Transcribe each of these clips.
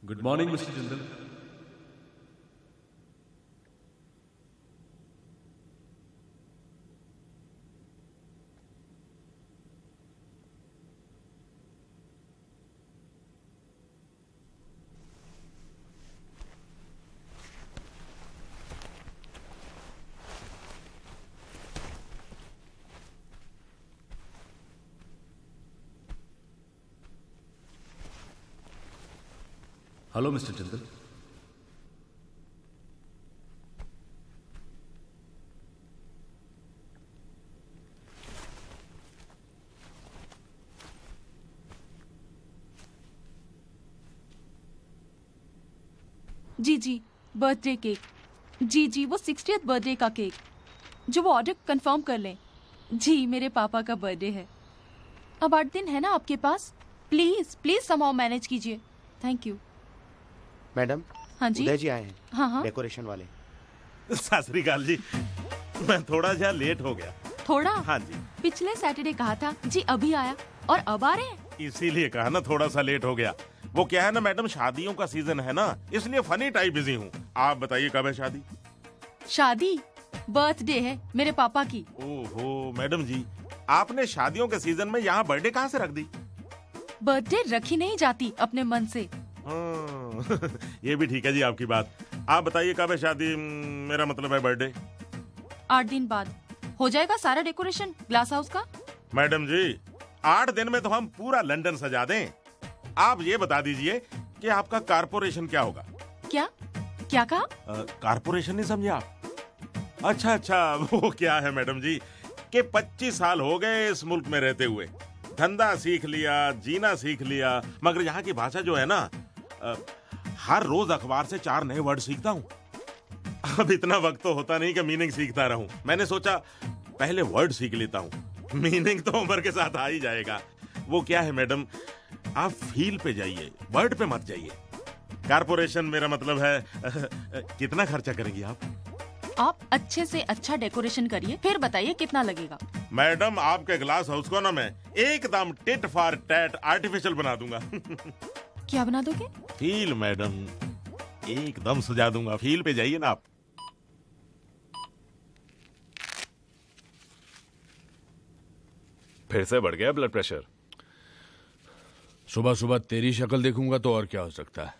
Good morning mister Jindal. Hello mister Jindal. जी birthday cake. जी वो 60th बर्थडे का केक जो वो ऑर्डर कंफर्म कर लें। जी मेरे पापा का बर्थडे है। अब 8 दिन है ना आपके पास, प्लीज समहाउ मैनेज कीजिए। Thank you. मैडम, हाँ जी, उदय जी आए हैं। हाँ डेकोरेशन वाले। सत श्री अकाल जी, मैं थोड़ा सा लेट हो गया। थोड़ा? हाँ जी। पिछले सैटरडे कहा था जी, अभी आया और अब आ रहे हैं। इसीलिए कहा ना थोड़ा सा लेट हो गया। वो क्या है ना मैडम, शादियों का सीजन है ना, इसलिए फनी टाइप बिजी हूँ। आप बताइए कब है शादी? शादी? बर्थडे है मेरे पापा की। ओहो मैडम जी, आपने शादियों के सीजन में यहाँ बर्थडे कहाँ से रख दी? बर्थडे रखी नहीं जाती अपने मन से। ये भी ठीक है जी आपकी बात। आप बताइए कब है शादी, मेरा मतलब है बर्थडे। 8 दिन बाद हो जाएगा सारा डेकोरेशन ग्लास हाउस का। मैडम जी 8 दिन में तो हम पूरा लंदन सजा दें। आप ये बता दीजिए कि आपका कारपोरेशन क्या होगा? क्या कहा? कारपोरेशन नहीं समझे आप? अच्छा, वो क्या है मैडम जी कि 25 साल हो गए इस मुल्क में रहते हुए, धंधा सीख लिया, जीना सीख लिया, मगर यहाँ की भाषा जो है ना, हर रोज अखबार से 4 नए वर्ड सीखता हूँ। अब इतना वक्त तो होता नहीं कि मीनिंग सीखता रहूं। मैंने सोचा पहले वर्ड सीख लेता हूँ, मीनिंग तो उम्र के साथ आ ही जाएगा। वो क्या है मैडम, आप फील पे जाइए, वर्ड पे मत जाइए। कारपोरेशन मेरा मतलब है कितना खर्चा करेंगी आप? आप अच्छे से अच्छा डेकोरेशन करिए, फिर बताइए कितना लगेगा। मैडम आपके ग्लास हाउस को ना मैं एकदम टिट फॉर टैट आर्टिफिशियल बना दूंगा। क्या बना दोगे? फील मैडम, एकदम सजा दूंगा। फील पे जाइए ना आप। फिर से बढ़ गया ब्लड प्रेशर? सुबह सुबह तेरी शक्ल देखूंगा तो और क्या हो सकता है।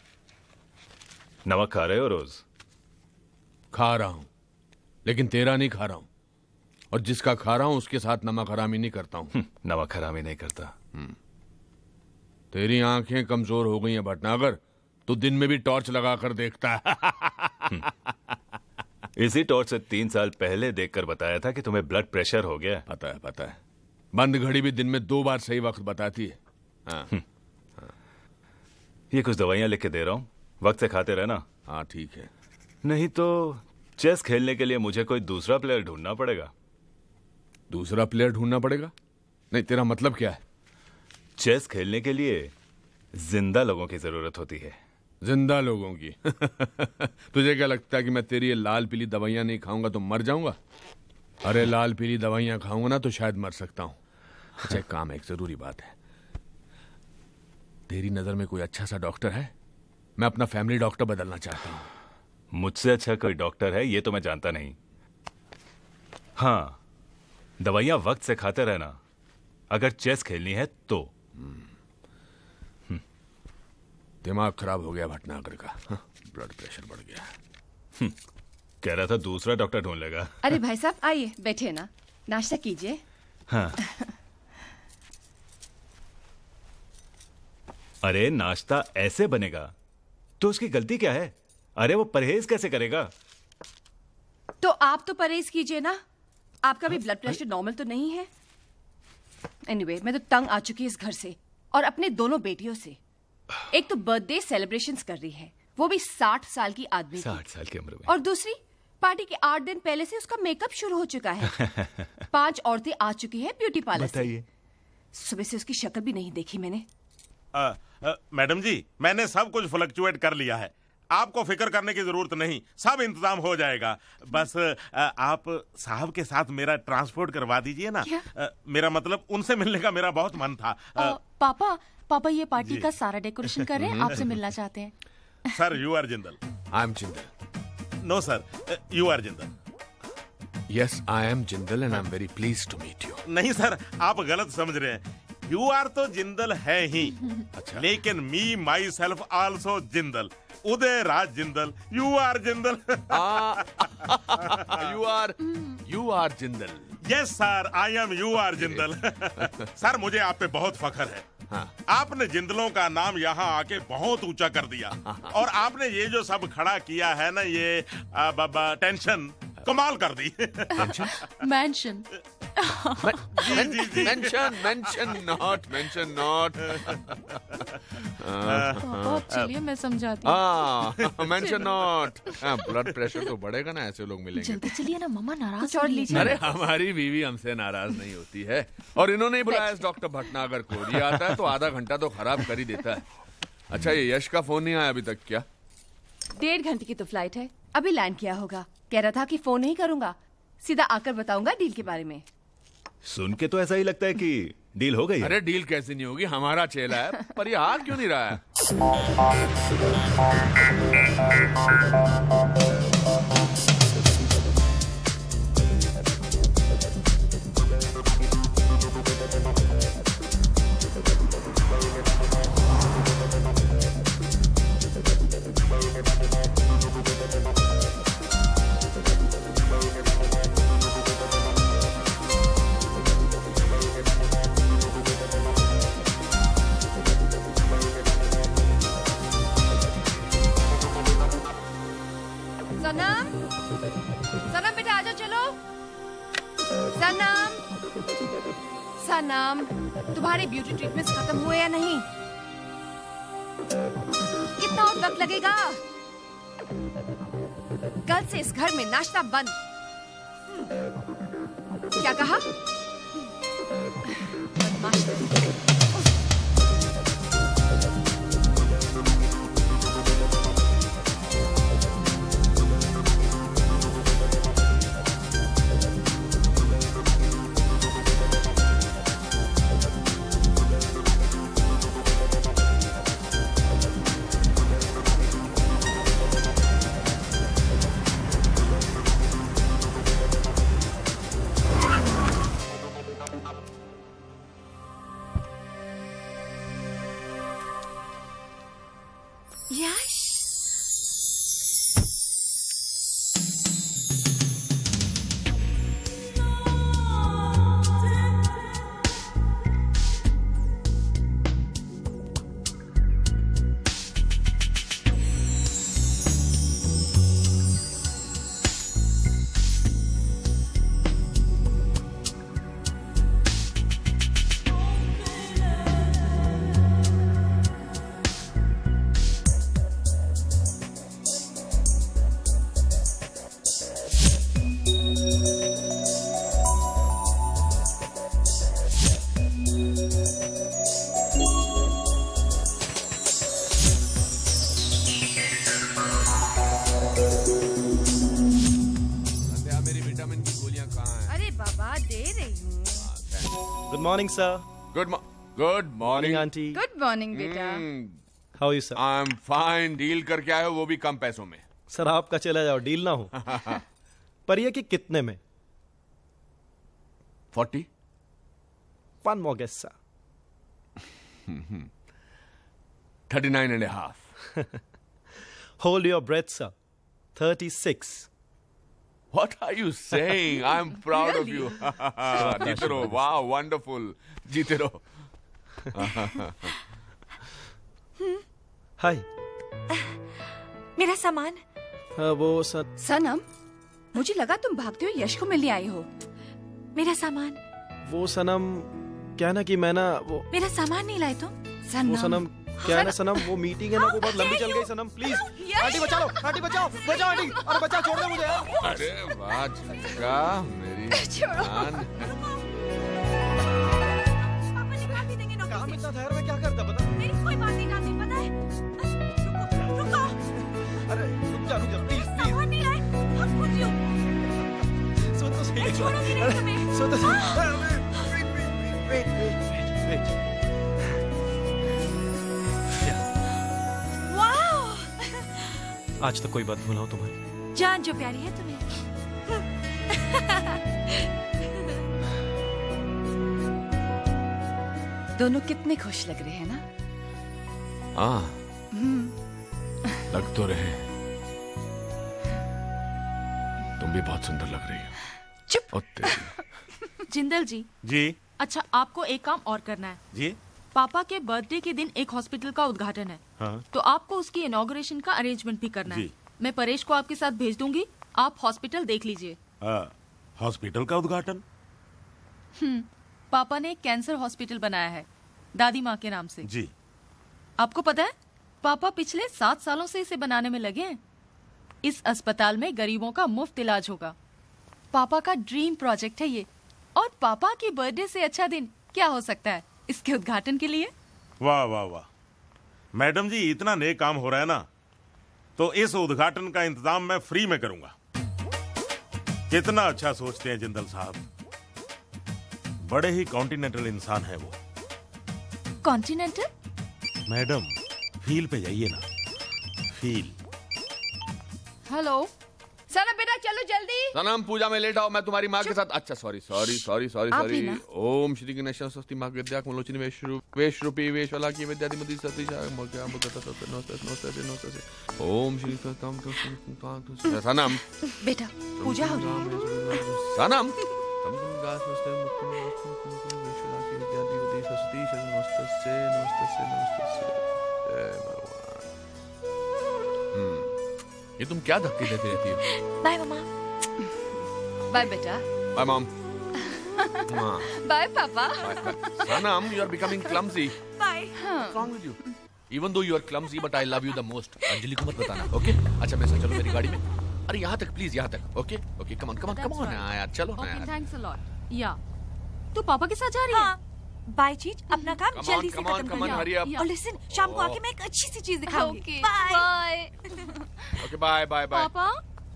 नमक खा रहे हो रोज? खा रहा हूं, लेकिन तेरा नहीं खा रहा हूं, और जिसका खा रहा हूं उसके साथ नमक हरामी नहीं करता हूं। नमक हरामी नहीं करता। तेरी आंखें कमजोर हो गई हैं भटनागर, तू दिन में भी टॉर्च लगा कर देखता है। इसी टॉर्च से 3 साल पहले देखकर बताया था कि तुम्हें ब्लड प्रेशर हो गया। पता है। बंद घड़ी भी दिन में 2 बार सही वक्त बताती है। हाँ। ये कुछ दवाइयां लिख के दे रहा हूं, वक्त से खाते रहना। हाँ ठीक है। नहीं तो चेस खेलने के लिए मुझे कोई दूसरा प्लेयर ढूंढना पड़ेगा। दूसरा प्लेयर ढूंढना पड़ेगा? नहीं, तेरा मतलब क्या है? चेस खेलने के लिए जिंदा लोगों की जरूरत होती है। जिंदा लोगों की? तुझे क्या लगता है कि मैं तेरी ये लाल पीली दवाइयां नहीं खाऊंगा तो मर जाऊंगा? अरे लाल पीली दवाइयां खाऊंगा ना तो शायद मर सकता हूं। अच्छा एक काम है, एक जरूरी बात है। तेरी नजर में कोई अच्छा सा डॉक्टर है? मैं अपना फैमिली डॉक्टर बदलना चाहता हूं। मुझसे अच्छा कोई डॉक्टर है ये तो मैं जानता नहीं। हाँ, दवाइयां वक्त से खाते रहना, अगर चेस खेलनी है तो। दिमाग खराब हो गया भटनागर का, ब्लड प्रेशर बढ़ गया। कह रहा था दूसरा डॉक्टर ढूंढ लेगा। अरे भाई साहब आइए, बैठे ना, नाश्ता कीजिए। हाँ। अरे नाश्ता ऐसे बनेगा तो उसकी गलती क्या है? अरे वो परहेज कैसे करेगा? तो आप तो परहेज कीजिए ना, आपका भी ब्लड प्रेशर नॉर्मल तो नहीं है। एनीवे, मैं तो तंग आ चुकी इस घर से और अपने दोनों बेटियों से। एक तो बर्थडे सेलिब्रेशंस कर रही है, वो भी 60 साल की आदमी 60 साल की उम्र में, और दूसरी पार्टी के 8 दिन पहले से उसका मेकअप शुरू हो चुका है। 5 औरतें आ चुकी हैं ब्यूटी पार्लर से। बताइए। सुबह से उसकी शक्ल भी नहीं देखी मैंने। मैडम जी मैंने सब कुछ फ्लक्चुएट कर लिया है। आपको फिक्र करने की जरूरत नहीं, सब इंतजाम हो जाएगा। बस आप साहब के साथ मेरा ट्रांसपोर्ट करवा दीजिए ना। मेरा मतलब उनसे मिलने का मेरा बहुत मन था। पापा ये पार्टी का सारा डेकोरेशन कर रहे हैं, आपसे मिलना चाहते हैं। Sir you are Jindal. I am Jindal. No sir, you are Jindal. Yes I am Jindal and I am very pleased to meet you. नहीं सर, आप गलत समझ रहे हैं। यू आर तो जिंदल है ही। अच्छा। लेकिन me myself also Jindal, Uday Raj Jindal. You are Jindal. You are Jindal. Yes sir, I am you are Jindal. Sir मुझे आप पे बहुत फख्र है। हाँ। आपने जिंदलों का नाम यहाँ आके बहुत ऊंचा कर दिया। और आपने ये जो सब खड़ा किया है ना, ये टेंशन कमाल कर दी। मैंशन। Mention not. पापा चलिए मैं समझाती हूँ। Mention not. ब्लड प्रेशर तो बढ़ेगा ना, ऐसे लोग मिलेंगे। जल्दी चलिए ना, मम्मा नाराज और लीजिए। अरे हमारी बीवी हमसे नाराज नहीं होती है। और इन्होंने ही बुलाया डॉक्टर भटनागर को। ये आता है तो आधा घंटा तो खराब कर ही देता है। अच्छा ये यश का फोन नहीं आया अभी तक क्या? 1.5 घंटे की तो फ्लाइट है, अभी लैंड किया होगा। कह रहा था कि फोन नहीं करूंगा, सीधा आकर बताऊंगा डील के बारे में। सुन के तो ऐसा ही लगता है कि डील हो गई है। अरे डील कैसे नहीं होगी, हमारा चेला है। पर ये आ क्यों नहीं रहा है? सनम बेटा आजा, चलो। सनम तुम्हारे ब्यूटी ट्रीटमेंट्स खत्म हुए या नहीं? कितना और वक्त लगेगा? कल से इस घर में नाश्ता बंद। क्या कहा? बदमाश। morning, sir. Good morning, auntie. Good morning, बेटा. How are you, sir? I'm fine. Deal करके आए हो, वो भी कम पैसों में. सर आपका चला जाओ, डील ना हो. पर ये कि कितने में? 40. One more guess, sir. 39.5. Hold your breath, sir. 36. What are you saying? I'm proud of you. जीते रहो. Wow, wonderful. जीते रहो. Hi. मेरा सामान. वो सर. सनम, मुझे लगा तुम भागते हुए यश को मिलने आई हो. मेरा सामान. वो सनम क्या है ना कि मैं ना वो. मेरा सामान नहीं लाए तुम. वो सनम क्या है ना सनम, वो मीटिंग है ना, वो बहुत लंबी चल गई. सनम प्लीज. आंटी बचा लो, आंटी बचाओ, बचाओ आंटी. अरे बचाओ, छोड़ दो मुझे यार. अरे वाह झटका मेरी जान. पापा निकाल भी देंगे नौकरी से. काम इतना ठहर में क्या करता बता. मेरी कोई बात नहीं जानती, पता है. रुको. छोड़ूंगी नहीं तुम्हें। वेट। वाओ, आज तक कोई बात भूला तुम्हारी? जान जो प्यारी है तुम्हें। दोनों कितने खुश लग रहे हैं ना? हाँ, लग तो रहे। तुम भी बहुत सुंदर लग रही हो। चुप। जिंदल जी। जी। अच्छा, आपको एक काम और करना है। जी। पापा के बर्थडे के दिन एक हॉस्पिटल का उद्घाटन है। हाँ। तो आपको उसकी इनॉग्रेशन का अरेंजमेंट भी करना है। मैं परेश को आपके साथ भेज दूंगी, आप हॉस्पिटल देख लीजिए। हॉस्पिटल का उद्घाटन? पापा ने एक कैंसर हॉस्पिटल बनाया है दादी माँ के नाम से। जी। आपको पता है, पापा पिछले 7 सालों से इसे बनाने में लगे हैं। इस अस्पताल में गरीबों का मुफ्त इलाज होगा। पापा का ड्रीम प्रोजेक्ट है ये, और पापा की बर्थडे से अच्छा दिन क्या हो सकता है इसके उद्घाटन के लिए। वाह वाह वाह, मैडम जी इतना नेक काम हो रहा है ना, तो इस उद्घाटन का इंतजाम मैं फ्री में करूंगा। कितना अच्छा सोचते हैं जिंदल साहब, बड़े ही कॉन्टिनेंटल इंसान है वो। कॉन्टिनेंटल? मैडम फील पे जाइए ना, फील। हेलो सनम बेटा चलो जल्दी। सनम पूजा में लेट आओ, मैं तुम्हारी माँ के साथ। अच्छा सॉरी। ओम श्री गणेश स्वस्ति माँ विद्या कुलोचिनी वेशरूपी वेशवला की विद्यादि मधि सती ओम श्री सनम। बेटा पूजा हो रही है। सनम ये तुम क्या धक्के देती रहती हो? बाय मम्मा। बाय बेटा। Bye mom. बाय पापा। Sanam, you are becoming clumsy. Bye. What's wrong with you? Even though you are clumsy, but I love you the most. Anjali को मत बताना, okay? अच्छा मेरे साथ चलो मेरी गाड़ी में। अरे यहाँ तक प्लीज, यहाँ तक, okay? Okay, come on यार, चलो ना यार। Thanks a lot. या तू पापा के साथ जा रही है? हाँ। बाय चीज, अपना काम जल्दी से खत्म come on, कर hurry up. और लिसन, शाम को आके मैं एक अच्छी सी चीज दिखाऊंगी। Okay bye. Okay, bye. पापा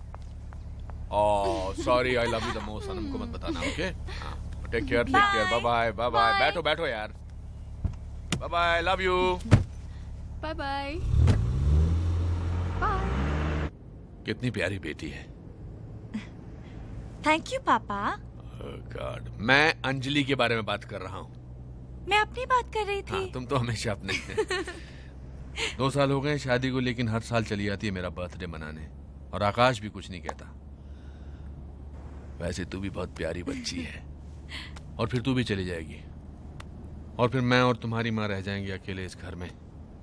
Oh, sorry, I love you the most. Sanam को मत बताना, okay? Take care. Bye bye. बैठो यार। Bye bye, love you. Bye bye. कितनी प्यारी बेटी है। थैंक यू पापा। Oh God, मैं अंजलि के बारे में बात कर रहा हूँ। मैं अपनी बात कर रही थी। हाँ, तुम तो हमेशा अपने 2 साल हो गए शादी को, लेकिन हर साल चली आती है मेरा बर्थडे मनाने, और आकाश भी कुछ नहीं कहता। वैसे तू भी बहुत प्यारी बच्ची है, और फिर तू भी चली जाएगी, और फिर मैं और तुम्हारी माँ रह जाएंगे अकेले इस घर में।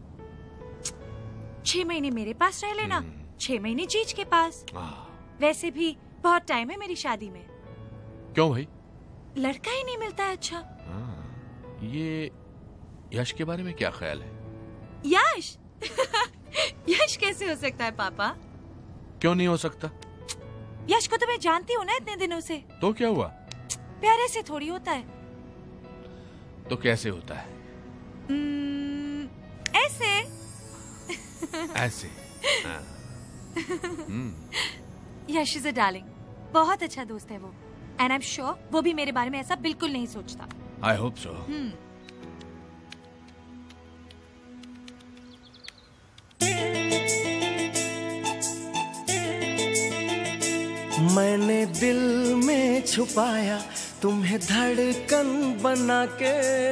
6 महीने मेरे पास रह लेना, 6 महीने जीज के पास। वैसे भी बहुत टाइम है मेरी शादी में। क्यों भाई? लड़का ही नहीं मिलता है अच्छा। ये यश के बारे में क्या ख्याल है? यश? यश कैसे हो सकता है पापा? क्यों नहीं हो सकता? यश को तो मैं जानती हूँ ना इतने दिनों से। तो क्या हुआ? प्यारे से थोड़ी होता है। तो कैसे होता है? ऐसे। ऐसे। यश इज अ डार्लिंग, बहुत अच्छा दोस्त है वो, एंड आई एम श्योर वो भी मेरे बारे में ऐसा बिल्कुल नहीं सोचता। I hope so. मैंने दिल में छुपाया तुम्हें धड़कन बना के,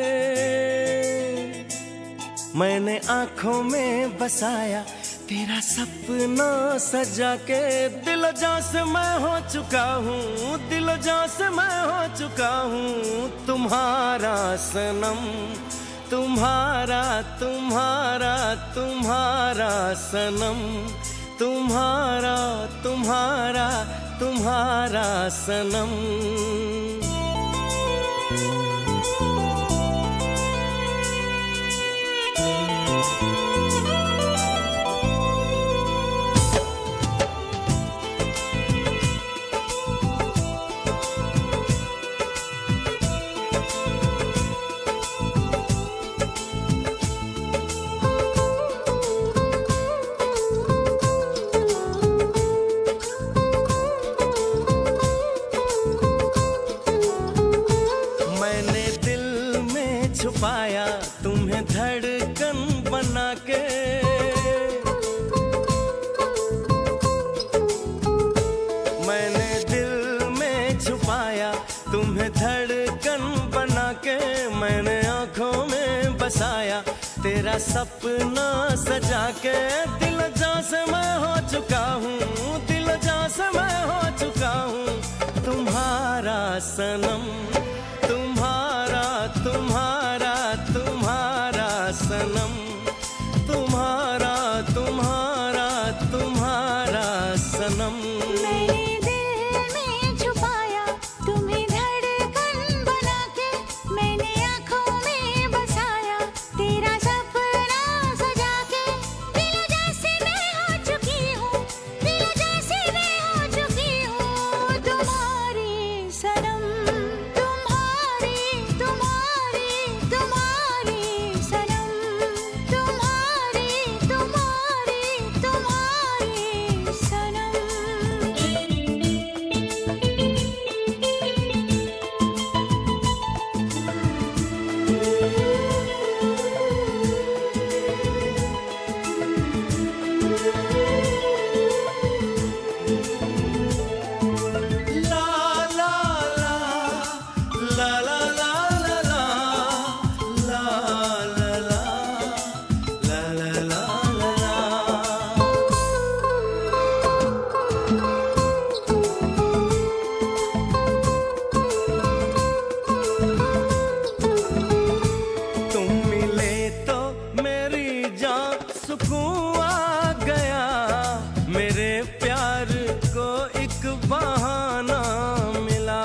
मैंने आंखों में बसाया तेरा सपना सजा के। दिल जान से मैं हो चुका हूँ, दिल जान से मैं हो चुका हूँ तुम्हारा सनम, तुम्हारा तुम्हारा तुम्हारा सनम, तुम्हारा तुम्हारा तुम्हारा सनम। तेरा सपना सजा के दिल जान से मैं हो चुका हूँ, दिल जान से मैं हो चुका हूँ। तुम्हारा सनम, तुम्हारा तुम्हारा तुम्हारा सनम, तुम्हारा तुम्हारा तुम्हारा सनम। मैंने दिल में छुपाया तुम्हें धड़कन बना के, मैंने आँखों में बसाया तेरा सपना सजा के। दिल जैसे मैं हो चुकी हूँ, दिल जैसे मैं हो चुकी हूँ। तुम्हारी सनम, तुम्हारी तुम्हारी तुम्हारी सनम, तुम्हारी तुम्हारी तुम्हारी सनम। ला ला ला ला ला ला ला ला ला ला ला ला तुम मिले तो मेरी जान सुकून आ गया, मेरे प्यार को एक बहाना मिला।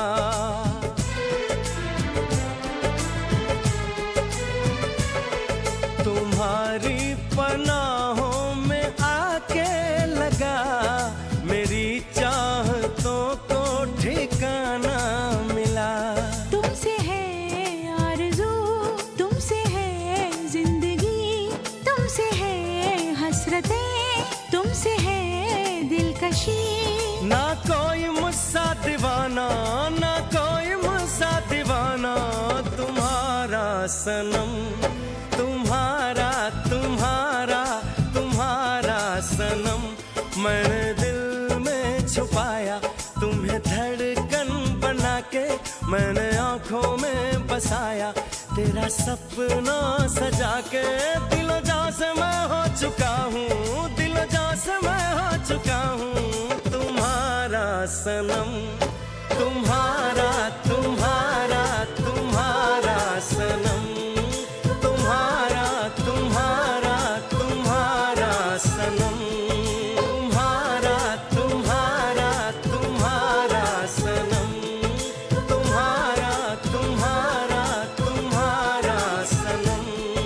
तुम्हारी पनाहों में आके लगा, मेरी चाहतों को ठिकाना मिला। तुमसे है आरज़ू, तुमसे है जिंदगी, तुमसे है हसरतें, तुमसे है दिलकशी। ना कोई मुझसा दीवाना, ना कोई मुझसा दीवाना। तुम्हारा सनम, तुम्हारा तुम्हारा तुम्हारा सनम। मैंने दिल में छुपाया तुम्हें धड़कन बना के, मैंने आँखों में बसाया तेरा सपना सजा के। दिल जान से मैं हो चुका हूँ, दिल जान से मैं हो चुका हूँ। तुम्हारा सनम, तुम्हारा तुम्हारा तुम्हारा सनम, तुम्हारा तुम्हारा तुम्हारा सनम, तुम्हारा तुम्हारा तुम्हारा सनम, तुम्हारा तुम्हारा तुम्हारा सनम।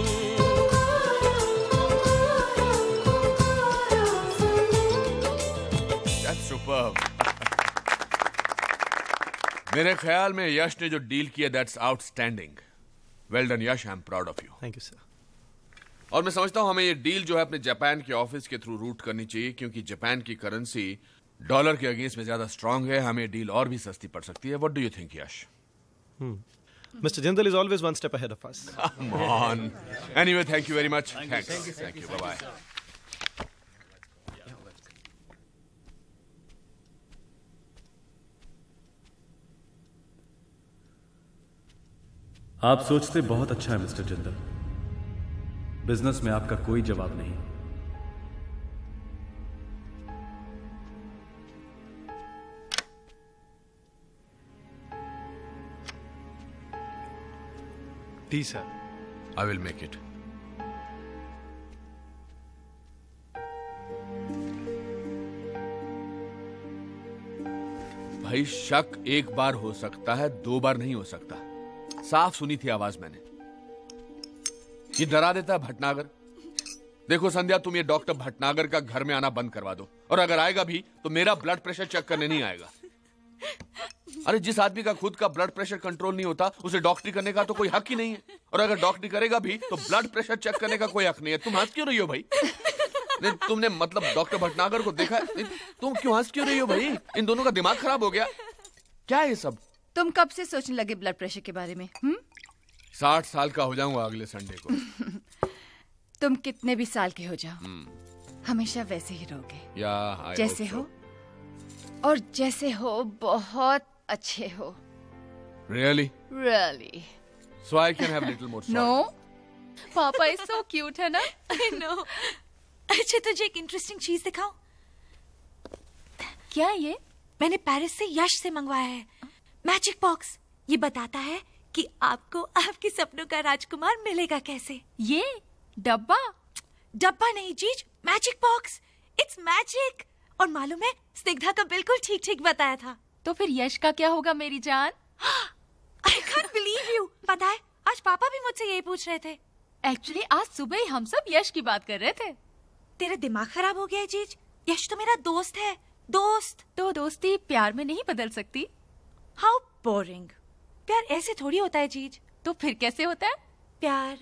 That's superb. मेरे ख्याल में यश ने जो डील किया that's outstanding. Well done Yash, I am proud of you. Thank you sir. और मैं समझता हूं हमें ये डील जो है अपने जापान के ऑफिस के थ्रू रूट करनी चाहिए, क्योंकि जापान की करेंसी डॉलर के अगेंस्ट में ज्यादा स्ट्रांग है। हमें डील और भी सस्ती पड़ सकती है। What do you think Yash? Mr. Jindal is always one step ahead of us. Come on. Anyway, thank you very much. Thanks. Thank you. Bye-bye. आप सोचते बहुत अच्छा है मिस्टर जिंदल, बिजनेस में आपका कोई जवाब नहीं। Tea sir. I will make it. भाई शक एक बार हो सकता है, दो बार नहीं हो सकता। साफ सुनी थी आवाज मैंने। ये डरा देता है भटनागर। देखो संध्या, तुम ये डॉक्टर भटनागर का घर में आना बंद करवा दो, और अगर आएगा भी तो मेरा ब्लड प्रेशर चेक करने नहीं आएगा। अरे जिस आदमी का खुद का ब्लड प्रेशर कंट्रोल नहीं होता, उसे डॉक्टरी करने का तो कोई हक ही नहीं है, और अगर डॉक्टरी करेगा भी तो ब्लड प्रेशर चेक करने का कोई हक नहीं है। तुम हंस क्यों रही हो भाई? नहीं, तुमने मतलब डॉक्टर भटनागर को देखा है? तुम क्यों हंस क्यों रही हो भाई? इन दोनों का दिमाग खराब हो गया क्या है ये सब? तुम कब से सोचने लगे ब्लड प्रेशर के बारे में? 60 साल का हो जाऊंगा अगले संडे को। तुम कितने भी साल के हो जाओ, हमेशा वैसे ही रहोगे, जैसे हो, और जैसे हो बहुत अच्छे हो। Really? Really? So I can have little more salt? No, पापा इज सो क्यूट है ना? I know. अच्छा तुझे एक इंटरेस्टिंग चीज दिखाऊं? क्या ये? मैंने पेरिस से यश से मंगवाया है मैजिक बॉक्स। ये बताता है कि आपको आपके सपनों का राजकुमार मिलेगा कैसे। ये डब्बा? डब्बा नहीं geez, magic box. It's magic. और मालूम है स्निग्धा का बिल्कुल ठीक ठीक बताया था। तो फिर यश का क्या होगा मेरी जान? I can't believe you. पता है आज पापा भी मुझसे यही पूछ रहे थे। एक्चुअली आज सुबह ही हम सब यश की बात कर रहे थे। तेरा दिमाग खराब हो गया है जीज? यश तो मेरा दोस्त है। दोस्त तो दोस्ती प्यार में नहीं बदल सकती। How boring. प्यार ऐसे थोड़ी होता है जीज। तो फिर कैसे होता है प्यार?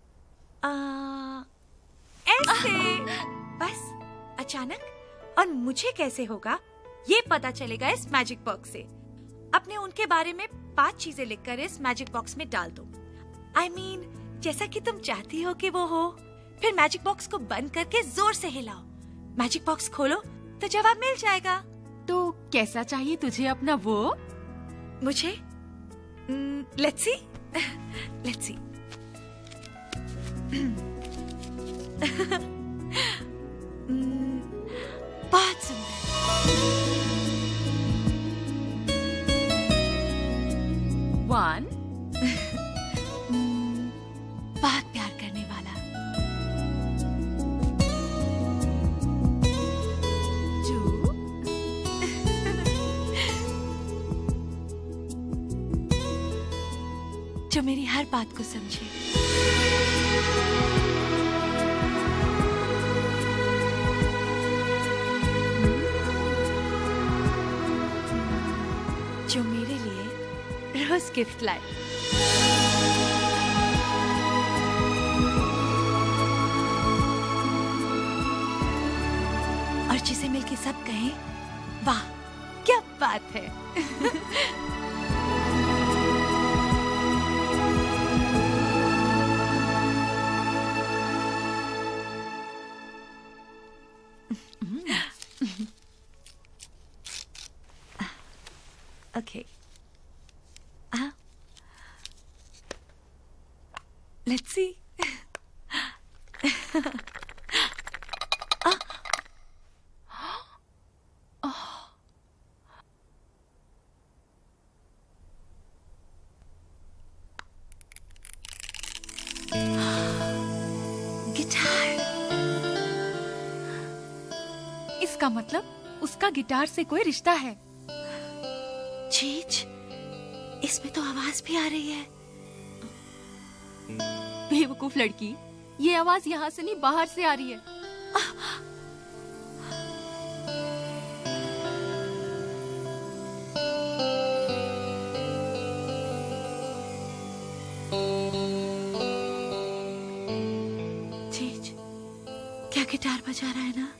ऐसे बस अचानक। और मुझे कैसे होगा ये पता चलेगा इस मैजिक बॉक्स से। अपने उनके बारे में 5 चीजें लिखकर इस मैजिक बॉक्स में डाल दो। I mean, जैसा कि तुम चाहती हो कि वो हो। फिर मैजिक बॉक्स को बंद करके जोर से हिलाओ। मैजिक बॉक्स खोलो तो जवाब मिल जाएगा। तो कैसा चाहिए तुझे अपना वो? मुझे लेट्स सी लेट्स सी। बहुत सुंदर। वन बहुत प्यार करने वाला। टू जो मेरी हर बात को समझे। जो मेरे लिए रोज गिफ्ट लाए। और जिसे मिलके सब कहें वाह क्या बात है। Okay. Let's see. गिटार। इसका मतलब उसका गिटार से कोई रिश्ता है। चीज इसमें तो आवाज भी आ रही है। बेवकूफ लड़की, ये आवाज यहाँ से नहीं बाहर से आ रही है। चीज क्या गिटार बजा रहा है ना?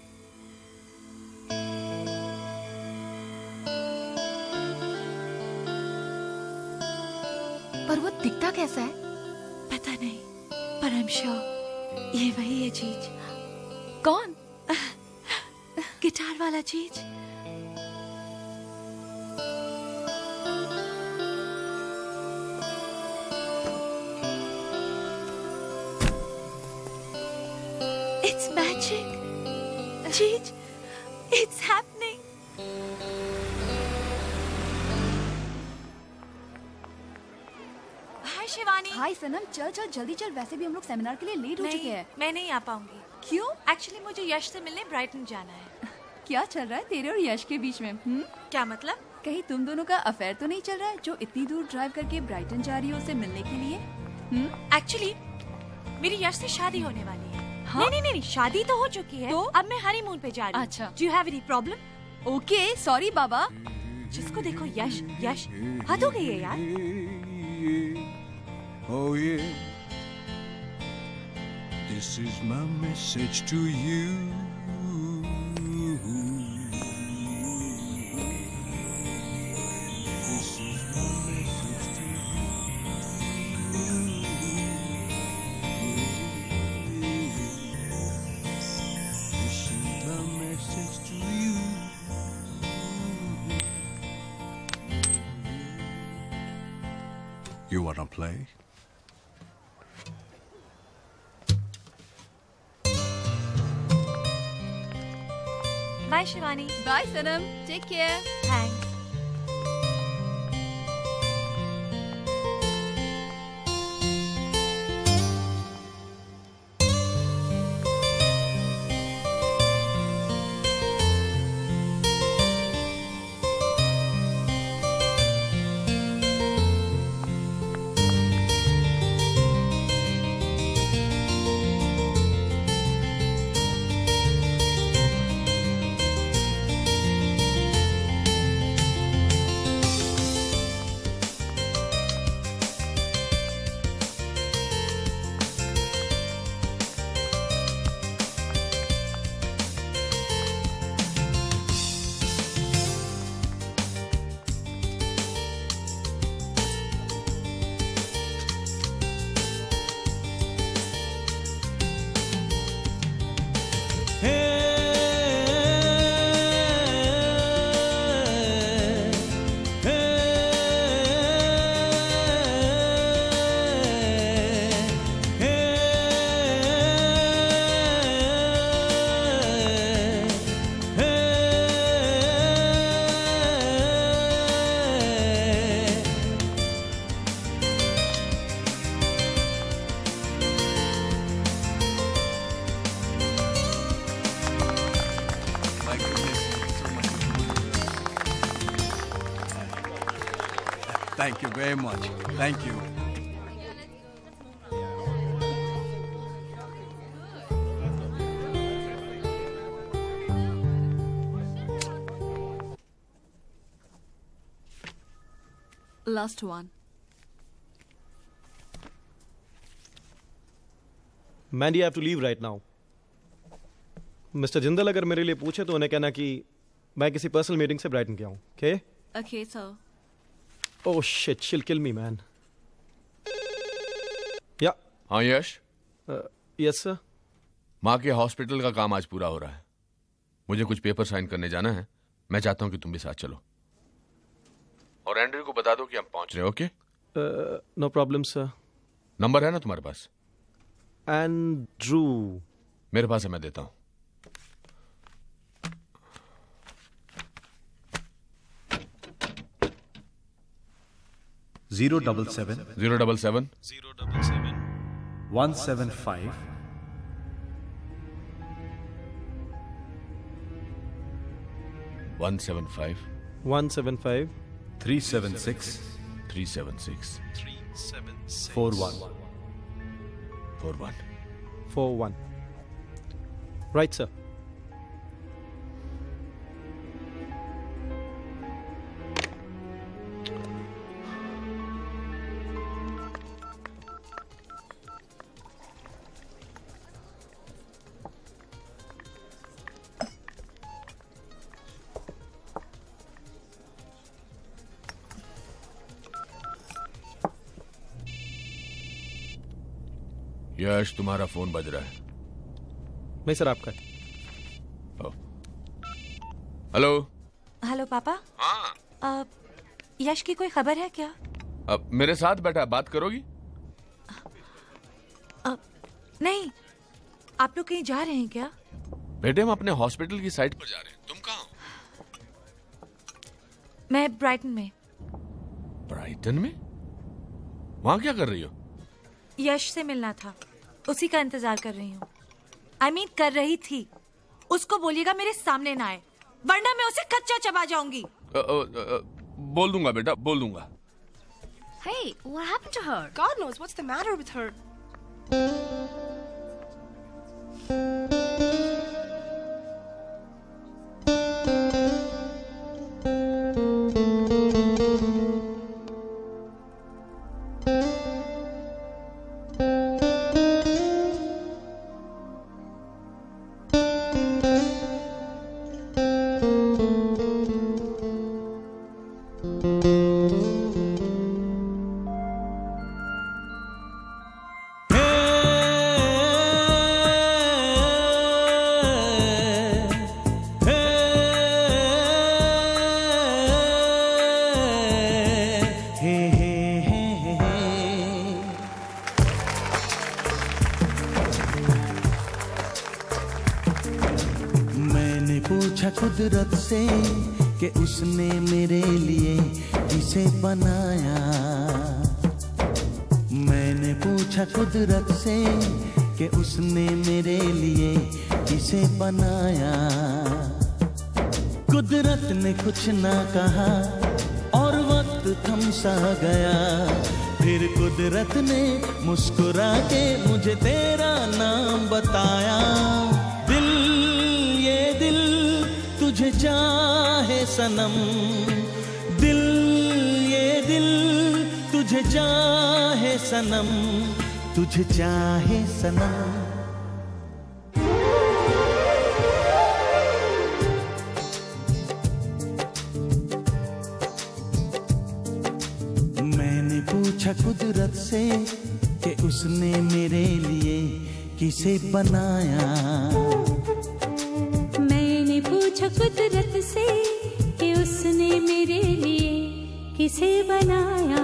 पर वो दिखता कैसा है? पता नहीं, पर आई एम श्योर ये वही है चीज। कौन? गिटार वाला चीज। It's magic. चीज, it's happening. शिवानी। हाय सनम, चल चल जल्दी चल, वैसे भी हम लोग सेमिनार के लिए लेट हो चुके हैं। मैं नहीं आ पाऊंगी। क्यों? एक्चुअली मुझे यश से मिलने ब्राइटन जाना है। क्या चल रहा है तेरे और यश के बीच में? क्या मतलब? कहीं तुम दोनों का अफेयर तो नहीं चल रहा है जो इतनी दूर ड्राइव करके ब्राइटन जा रही हो उससे मिलने के लिए? एक्चुअली मेरी यश से शादी होने वाली है। हाँ? नहीं, शादी तो हो चुकी है। तो? अब मैं हनीमून पे जा रही हूँ। अच्छा। Do you have any problem? Okay sorry बाबा। जिसको देखो यश यश, हद हो गई है यार। Oh yeah, this is my message to you. This is my message to you. This is my message to you. You wanna play? Bye Shivani. Bye Sanam, take care. Thanks. Thank you very much. Thank you. Last one. Mandy, I have to leave right now. Mister Jindal अगर मेरे लिए पूछे तो उन्हें कहना कि मैं किसी पर्सनल मीटिंग से ब्राइटन गया हूँ. Okay? Okay, sir. Oh shit, she'll kill me, man. Yeah. हाँ यश. Yes sir. माँ के हॉस्पिटल का काम आज पूरा हो रहा है. मुझे कुछ पेपर साइन करने जाना है. मैं चाहता हूँ कि तुम भी साथ चलो. और एंड्रयू को बता दो कि हम पहुंच रहे हैं. Okay? No problem, sir. Number है ना तुम्हारे पास? एंड्रू. मेरे पास है, मैं देता हूँ. Zero double seven 077 175 175 175 376 376 41 41. 41. Right, sir. यश, तुम्हारा फोन बज रहा है. नहीं सर, आपका. हेलो. हेलो पापा. हाँ. यश की कोई खबर है क्या? अब मेरे साथ बैठा, बात करोगी? नहीं. आप लोग कहीं जा रहे हैं क्या? बेटे, हम अपने हॉस्पिटल की साइट पर जा रहे हैं. तुम कहाँ हो? मैं ब्राइटन में. ब्राइटन में? वहां क्या कर रही हो? यश से मिलना था, उसी का इंतजार कर रही हूँ. I mean, कर रही थी. उसको बोलिएगा मेरे सामने ना आए, वरना मैं उसे कच्चा चबा जाऊंगी. बोल दूंगा बेटा, बोल दूंगा. Hey, what happened to her? God knows what's the matter with her. कुदरत से कि उसने मेरे लिए इसे बनाया। मैंने पूछा कुदरत से कि उसने मेरे लिए इसे बनाया। कुदरत ने कुछ ना कहा और वक्त थम सा गया। फिर कुदरत ने मुस्कुरा के मुझे तेरा नाम बताया। दिल ये दिल तुझे चाहे सनम, दिल ये दिल तुझे चाहे सनम, तुझे चाहे सनम। मैंने पूछा कुदरत से कि उसने मेरे लिए किसे बनाया। मैंने पूछा कुदरत से कि उसने मेरे लिए किसे बनाया।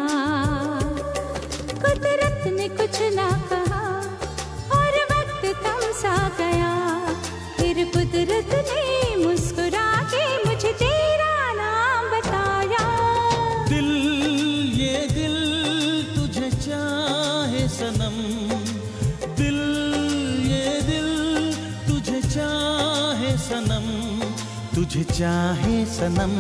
कुदरत ने कुछ ना कहा और वक्त थम सा गया। फिर कुदरत ने मुस्कुरा के मुझे तेरा नाम बताया। दिल ये दिल तुझे चाहे सनम, दिल ये दिल तुझे चाहे सनम, तुझे चाहे सनम।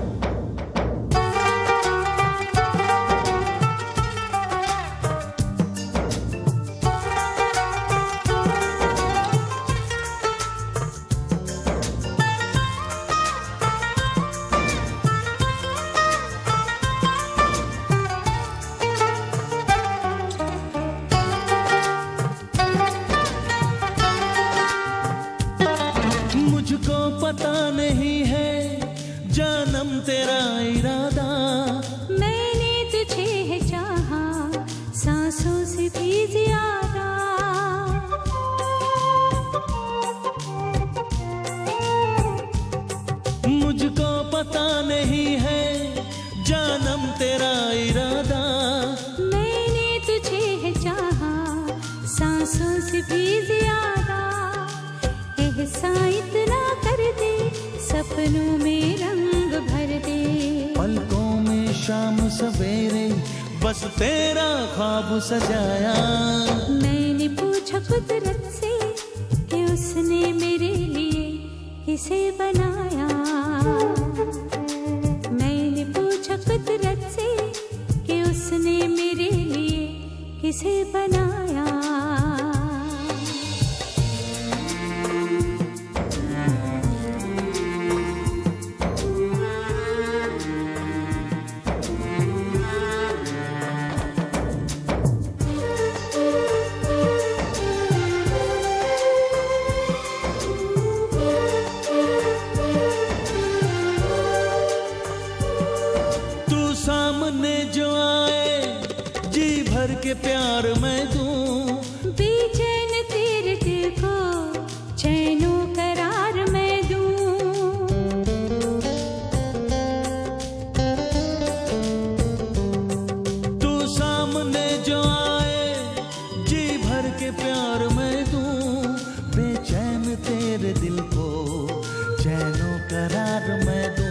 मुझको पता नहीं है जानम तेरा इरादा। मैंने तुझे है चाहा सांसों से भी ज्यादा। मुझको पता नहीं है जानम तेरा इरादा। मैंने तुझे है चाहा सांसों से भी ज्यादा। एहसान इतना कर दे सपनों में रंग भर दे। पलकों में शाम सवेरे बस तेरा ख्वाब सजाया। मैंने पूछा कुदरत से कि उसने मेरे लिए किसे बनाया। मैंने पूछा कुदरत से कि उसने मेरे लिए किसे बनाया। सामने जो आए जी भर के प्यार मैं दूं। बेचैन तेरे दिल को चैनो करार मैं दूं। तू सामने जो आए जी भर के प्यार मैं दूं। बेचैन तेरे दिल को चैनो करार मैं दूं।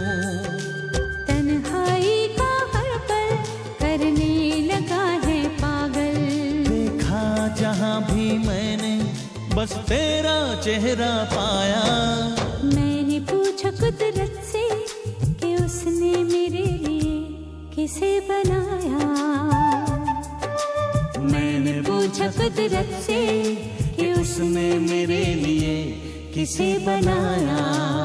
जहाँ भी मैंने बस तेरा चेहरा पाया। मैंने पूछा कुदरत से कि उसने मेरे लिए किसे बनाया। मैंने पूछा कुदरत से कि उसने मेरे लिए किसे बनाया।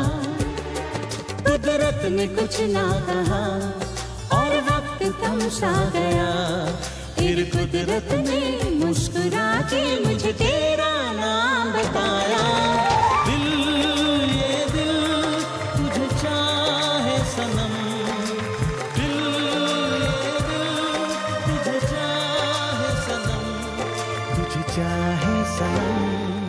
कुदरत ने कुछ ना कहा और वक्त थम सा गया। फिर कुदरत ने मुस्कुरा के मुझे तेरा नाम बताया। दिल ये दिल तुझे चाहे सनम, दिल ये दिल तुझे चाहे सनम, तुझे चाहे सनम।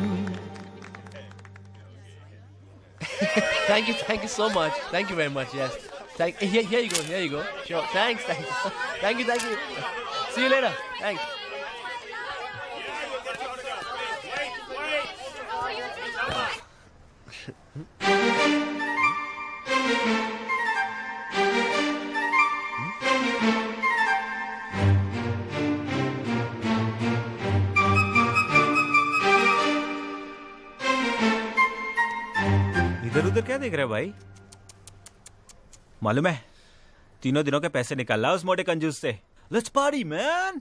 Thank you so much. Thank you very much. Yes. Here you go. Sure. Thanks. Thank you. See you later. Thanks. इधर उधर क्या देख रहे हो भाई? मालूम है तीनों दिनों के पैसे निकाल ला उस मोटे कंजूस से। Let's party man.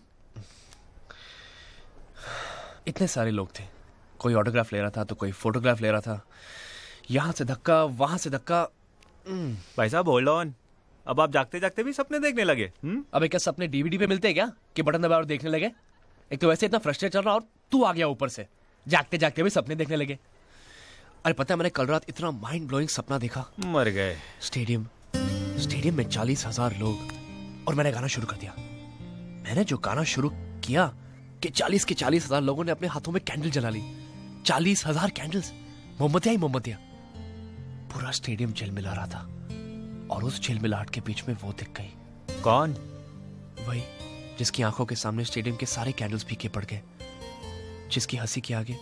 इतने सारे लोग थे, कोई ऑटोग्राफ ले रहा था तो कोई फोटोग्राफ ले रहा था, यहां से धक्का वहां से धक्का। भाई साहब होल्ड ऑन, अब आप जागते जागते भी सपने देखने लगे? अबे क्या सपने डीवीडी पे मिलते हैं क्या कि बटन दबाए और देखने लगे? एक तो वैसे इतना फ्रस्ट्रेट चल रहा और तू आ गया ऊपर से जागते जागते भी सपने देखने लगे। अरे पता है मैंने कल रात इतना माइंड ब्लोइंग सपना देखा। मर गए। स्टेडियम में 40,000 लोग और मैंने गाना शुरू कर दिया। मैंने जो गाना शुरू किया कि 40,000 लोगों ने अपने हाथों में कैंडल जला ली। 40,000 कैंडल्स, मोमबत्तियां ही मोमबत्तियां। पूरा स्टेडियम झिलमिला रहा था और उस झिलमिलाहट के बीच में वो दिख गई। कौन? वही जिसकी आंखों के सामने स्टेडियम के सारे कैंडल्स फीके पड़ गए, जिसकी हंसी के आगे।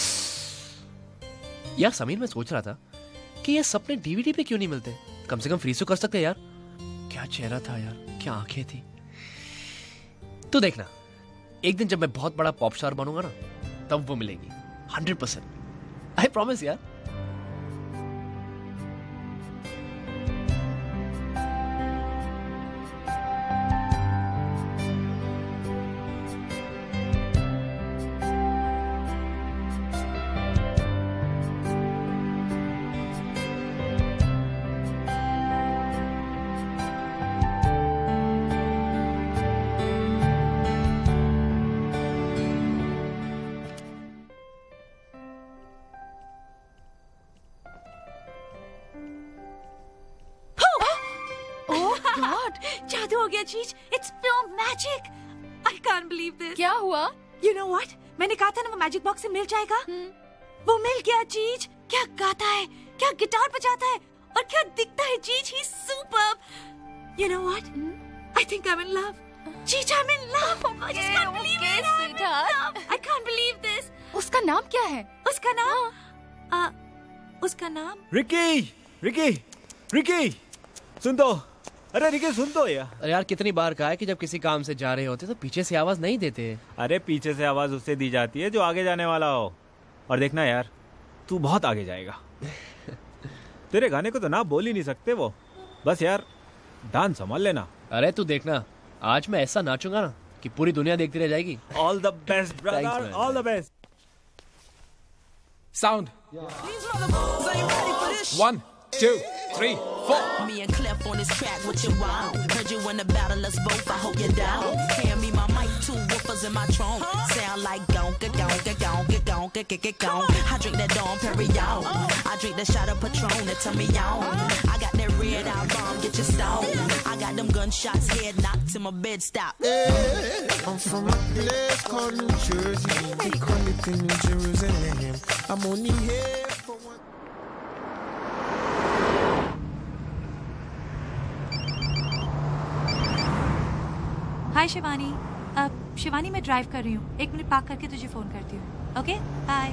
यार समीर, मैं सोच रहा था कि ये सपने डीवीडी पे क्यों नहीं मिलते? कम से कम फ्री से कर सकते यार। क्या चेहरा था यार, क्या आंखें थी। तो देखना एक दिन जब मैं बहुत बड़ा पॉप स्टार बनूंगा ना, तब वो मिलेगी 100%। आई प्रॉमिस यार। जादू हो गया चीज। It's pure magic. I can't believe this. क्या हुआ? You know what? मैंने कहा था ना वो मैजिक बॉक्स से मिल जाएगा। वो मिल गया चीज। क्या गाता है, क्या गिटार बजाता है और क्या दिखता है चीज। He's superb. You know what? I think I'm in love. चीज, I'm in love. I just can't believe it. I'm in love. I can't believe this. उसका नाम क्या है? उसका नाम रिकी सुन तो। अरे रिकी सुन तो यार। अरे यार कितनी बार कहा है कि जब किसी काम से जा रहे होते तो पीछे से आवाज नहीं देते। अरे पीछे से आवाज उससे दी जाती है जो आगे जाने वाला हो। और देखना यार तू बहुत आगे जाएगा। तेरे गाने को तो ना बोल ही नहीं सकते वो। बस यार डांस संभाल लेना। अरे तू देखना आज मैं ऐसा नाचूंगा ना कि पूरी दुनिया देखती रह जाएगी। All the best brother, all the best. Sound. 1, 2, 3, 4. Me and Clef on this track, what you want? Heard you in the battle, let's both, I hope you're down. Hand me my mic, 2 woofers in my trunk. Sound like gonka, gonka, gonka, gonka, gonka, gonka. I drink that Dom Perignon. I drink that shot of Patron that turn me on. I got that red eye bomb, get your stone. I got them gunshots, head knocked till my bed stop. I'm from a place called New Jersey. They call it the New Jerusalem. I'm only here for one. Hi Shivani. Shivani मैं drive कर रही हूँ, 1 minute park करके तुझे phone करती हूँ। Okay bye.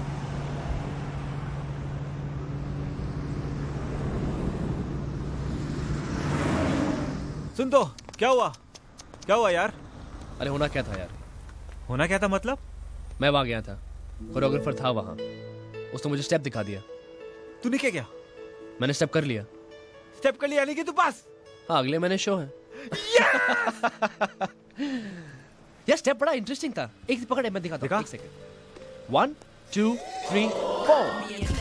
सुन तो क्या हुआ यार? अरे होना क्या था यार? होना क्या था मतलब? मैं वहां गया था, कोरियोग्राफर था वहां, उसने मुझे स्टेप दिखा दिया। तूने क्या किया? मैंने स्टेप कर लिया। स्टेप कर लिया यानी कि तू पास? हाँ अगले महीने शो है। यार स्टेप बड़ा इंटरेस्टिंग था। एक पकड़े मैं दिखाता हूँ, 1 second. 1, 2, 3, 4।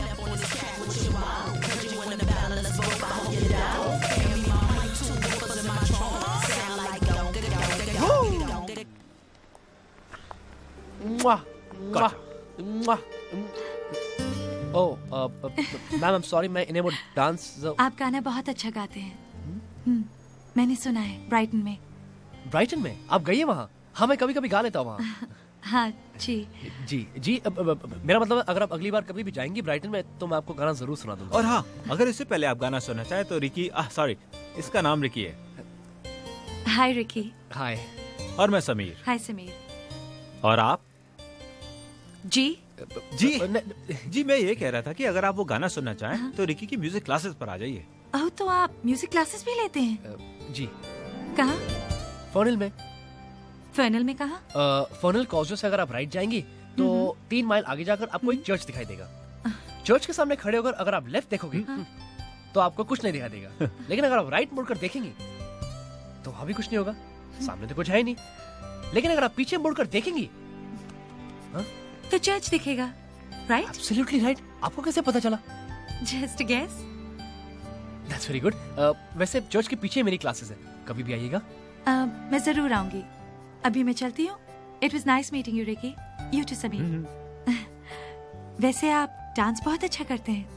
Ma'am I am sorry, मैं इन्हें वो डांस। आप गाना बहुत अच्छा गाते हैं। मैंने सुना है ब्राइटन में। ब्राइटन में आप गई है वहाँ? हाँ मैं कभी कभी गा लेता हूँ वहाँ। हाँ जी जी मेरा मतलब अगर आप अगली बार कभी भी जाएंगी ब्राइटन में तो मैं आपको गाना जरूर सुना दूंगा। और हाँ अगर इससे पहले आप गाना सुनना चाहे तो रिकी, सॉरी इसका नाम रिकी है। हाय रिकी। हाय। और मैं समीर। हाय समीर। और आप? जी मैं ये कह रहा था कि अगर आप वो गाना सुनना चाहें तो रिकी की म्यूजिक क्लासेस पर आ जाइए। ओह, तो आप म्यूजिक क्लासेस भी लेते हैं? जी। कहाँ? फर्नल में। फर्नल में कहाँ? फर्नल कॉजवे से अगर आप राइट जाएंगी तो 3 माइल आगे जाकर आपको एक चर्च दिखाई देगा। चर्च के सामने खड़े होकर अगर आप लेफ्ट देखोगे तो आपको कुछ नहीं दिखाई देगा, लेकिन अगर आप राइट मुड़कर देखेंगी तो वहां भी कुछ नहीं होगा, सामने तो कुछ है ही नहीं। लेकिन अगर आप पीछे मुड़कर देखेंगी तो चर्च दिखेगा, राइट? Absolutely right. आपको कैसे पता चला? Just guess. That's very good. वैसे चर्च के पीछे मेरी क्लासेस है, कभी भी आइएगा। मैं जरूर आऊंगी। अभी मैं चलती हूँ। It was nice meeting you Ricky. You too Sameer. वैसे आप डांस बहुत अच्छा करते हैं।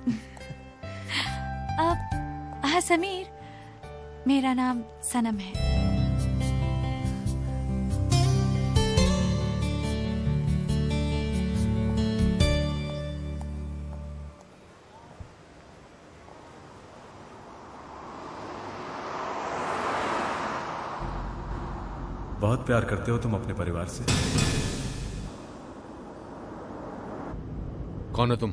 हाँ समीर, मेरा नाम सनम है। बहुत प्यार करते हो तुम अपने परिवार से। कौन हो तुम?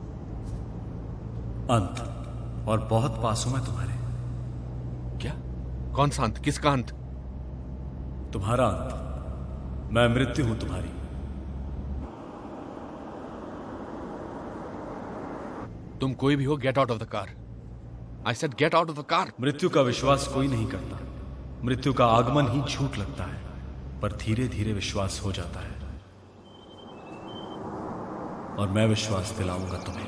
अंत, और बहुत पास हूं मैं तुम्हारे। क्या? कौन सा अंत? किसका अंत? तुम्हारा अंत। मैं मृत्यु हूं तुम्हारी। तुम कोई भी हो, get out of the car. I said get out of the car. मृत्यु का विश्वास कोई नहीं करता। मृत्यु का आगमन ही झूठ लगता है, पर धीरे धीरे विश्वास हो जाता है। और मैं विश्वास दिलाऊंगा तुम्हें।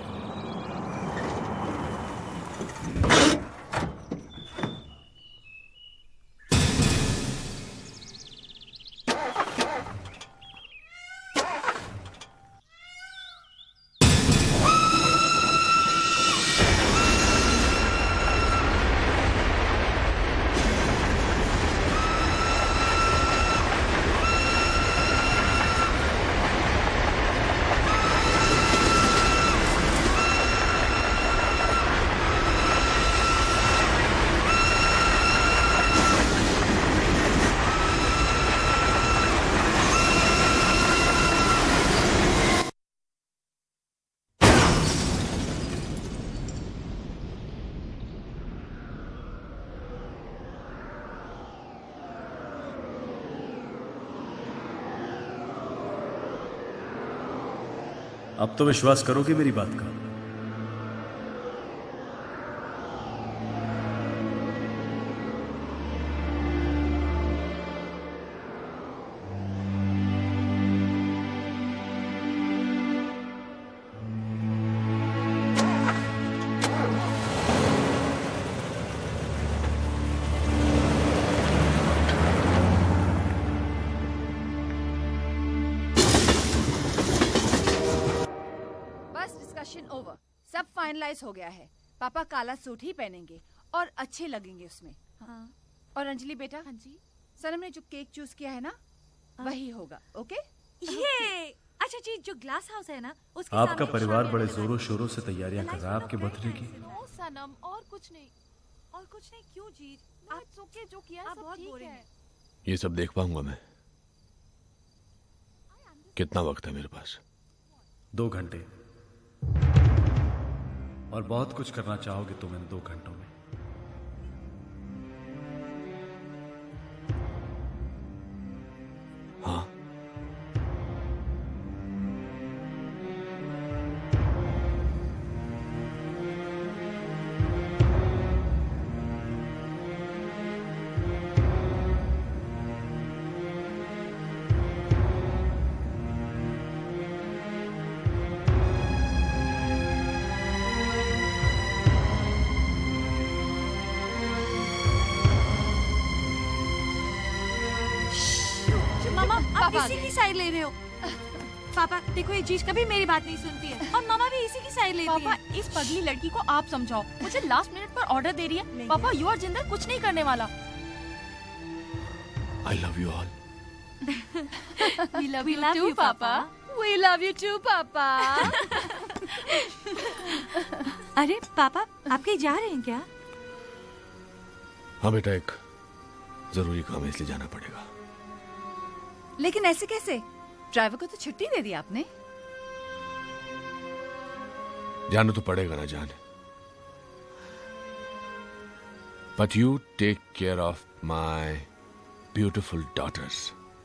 अब तो विश्वास करोगे मेरी बात का? ओवर, सब फाइनलाइज हो गया है। पापा काला सूट ही पहनेंगे और अच्छे लगेंगे उसमें। हाँ। और अंजलि बेटा, हाँ जी, सनम ने जो केक चूज किया है ना, वही होगा। ओके? ये अच्छा जी, जो ग्लास हाउस है ना, उसके आपका परिवार बड़े जोरों शोरों से तैयारियां कर रहा है आपके बर्थडे की। ओ सनम, और कुछ नहीं, और कुछ नहीं। क्यों जीत? आप ओके, जो किया सब ठीक है। ये सब देख पाऊंगा मैं? कितना वक्त है मेरे पास? 2 घंटे। और बहुत कुछ करना चाहोगे तुम इन 2 घंटों में। हाँ। इसी की साइड ले रहे हो। पापा देखो, ये चीज कभी मेरी बात नहीं सुनती है और मामा भी इसी की साइड लेती है। पापा, इस पगली लड़की को आप समझाओ। मुझे लास्ट मिनट पर ऑर्डर दे रही है। पापा, यू और जिंदल कुछ नहीं करने वाला। I love you all. We love you too, पापा। We love you too, पापा। अरे पापा, आप कहीं जा रहे हैं क्या? हाँ बेटा, एक जरूरी काम है, इसलिए जाना पड़ेगा। लेकिन ऐसे कैसे? ड्राइवर को तो छुट्टी दे दी आपने। जाना तो पड़ेगा ना जान। But you take care of my beautiful daughters.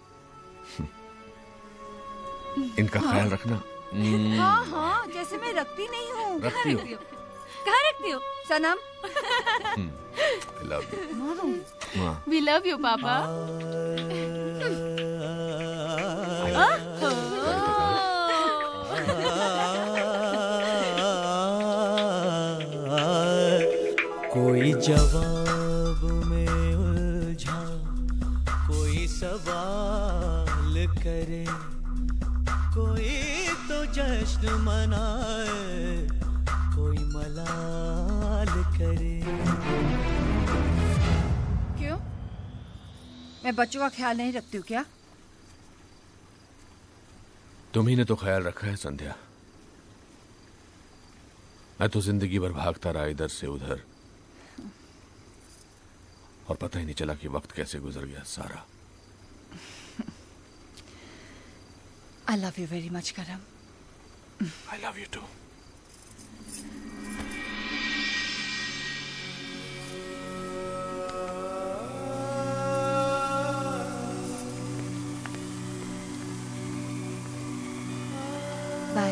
इनका ख्याल रखना। हाँ हाँ, जैसे मैं रखती नहीं हूँ। रखती हो। कहाँ रखती हो? सनम। I love you. We love you, Papa. कोई जवाब में उलझा, कोई सवाल करे, कोई तो जश्न मनाए, कोई मलाल करे। क्यों? मैं बच्चों का ख्याल नहीं रखती हूँ क्या? तुम्ही ने तो ख्याल रखा है संध्या। मैं तो जिंदगी भर भागता रहा इधर से उधर, और पता ही नहीं चला कि वक्त कैसे गुजर गया सारा। I love you very much, Karam. I love you too. Bye.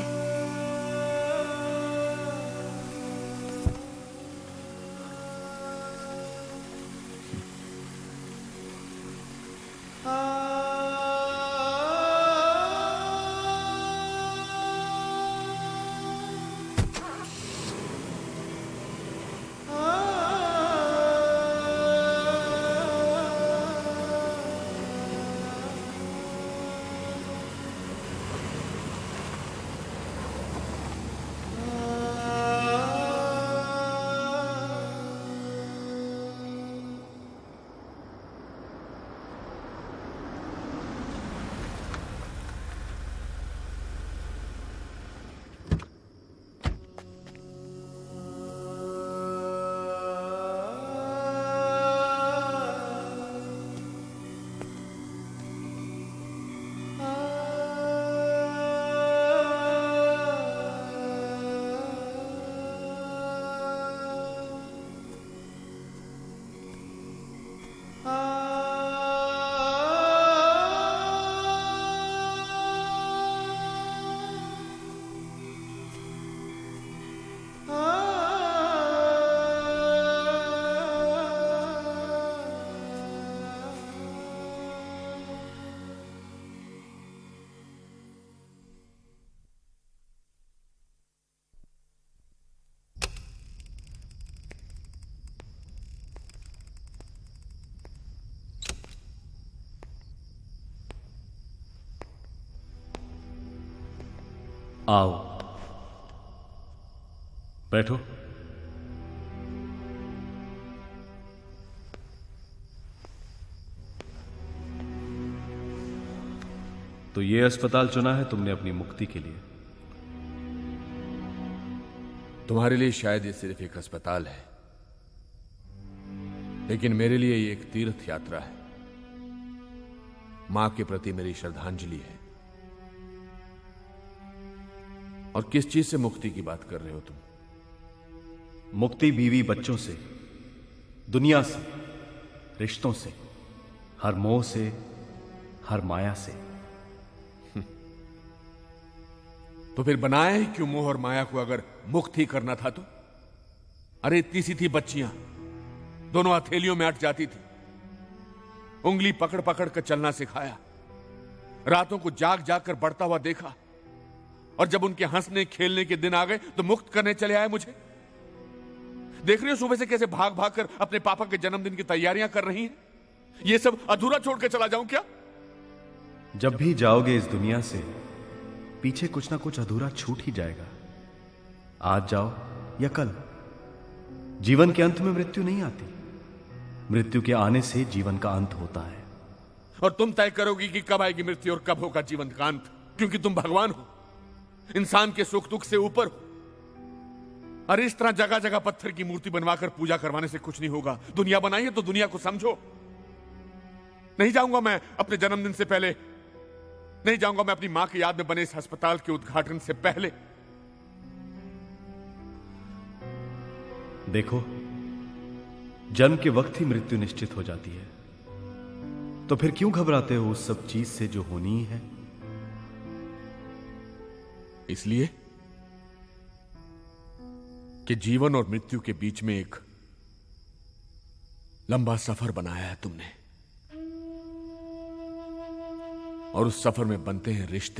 आओ, बैठो। तो ये अस्पताल चुना है तुमने अपनी मुक्ति के लिए? तुम्हारे लिए शायद ये सिर्फ एक अस्पताल है, लेकिन मेरे लिए ये एक तीर्थ यात्रा है। मां के प्रति मेरी श्रद्धांजलि है। और किस चीज से मुक्ति की बात कर रहे हो तुम? मुक्ति बीवी बच्चों से, दुनिया से, रिश्तों से, हर मोह से, हर माया से। तो फिर बनाया ही क्यों मोह और माया को, अगर मुक्त ही करना था तो? अरे इतनी सी थी बच्चियां, दोनों हथेलियों में अट जाती थी। उंगली पकड़ पकड़ कर चलना सिखाया, रातों को जाग जाग कर बढ़ता हुआ देखा, और जब उनके हंसने खेलने के दिन आ गए तो मुक्त करने चले आए मुझे। देख रहे हो सुबह से कैसे भाग भाग कर अपने पापा के जन्मदिन की तैयारियां कर रही हैं। ये सब अधूरा छोड़ के चला जाऊं क्या? जब भी जाओगे इस दुनिया से, पीछे कुछ ना कुछ अधूरा छूट ही जाएगा। आज जाओ या कल, जीवन के अंत में मृत्यु नहीं आती। मृत्यु के आने से जीवन का अंत होता है। और तुम तय करोगी कि कब आएगी मृत्यु और कब होगा जीवन का अंत, क्योंकि तुम भगवान हो, इंसान के सुख दुख से ऊपर हो। अरे इस तरह जगह जगह पत्थर की मूर्ति बनवाकर पूजा करवाने से कुछ नहीं होगा। दुनिया बनाई है तो दुनिया को समझो। नहीं जाऊंगा मैं अपने जन्मदिन से पहले, नहीं जाऊंगा मैं अपनी मां की याद में बने इस अस्पताल के उद्घाटन से पहले। देखो, जन्म के वक्त ही मृत्यु निश्चित हो जाती है, तो फिर क्यों घबराते हो उस सब चीज से जो होनी ही है? इसलिए कि जीवन और मृत्यु के बीच में एक लंबा सफर बनाया है तुमने, और उस सफर में बनते हैं रिश्ते,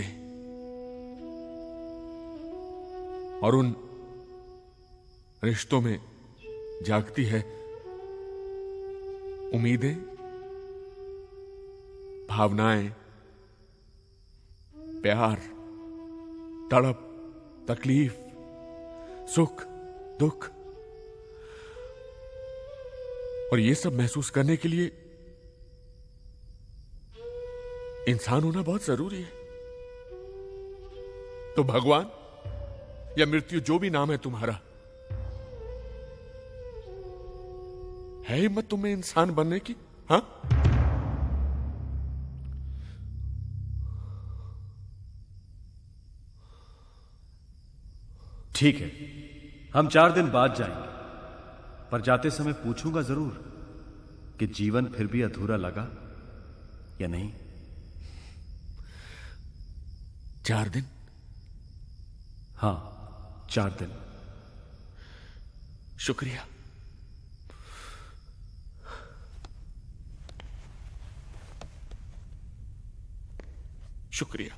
और उन रिश्तों में जागती है उम्मीदें, भावनाएं, प्यार, तड़प, तकलीफ, सुख, दुख। और ये सब महसूस करने के लिए इंसान होना बहुत जरूरी है। तो भगवान या मृत्यु, जो भी नाम है तुम्हारा, है हिम्मत तुम्हें इंसान बनने की? हाँ, ठीक है, हम 4 दिन बाद जाएंगे, पर जाते समय पूछूंगा जरूर कि जीवन फिर भी अधूरा लगा या नहीं। 4 दिन? हाँ, 4 दिन। शुक्रिया। शुक्रिया।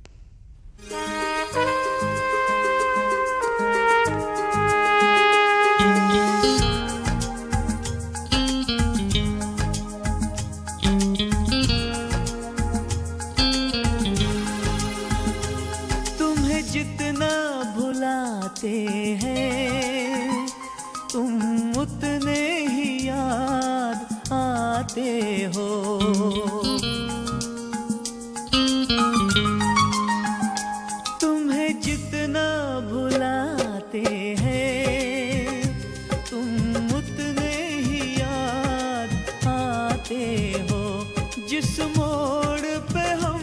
तुम्हें जितना भुलाते हैं तुम उतने ही याद आते हो। तुम्हें जितना भुलाते हैं तुम उतने ही याद आते हो। जिस मोड़ पे हम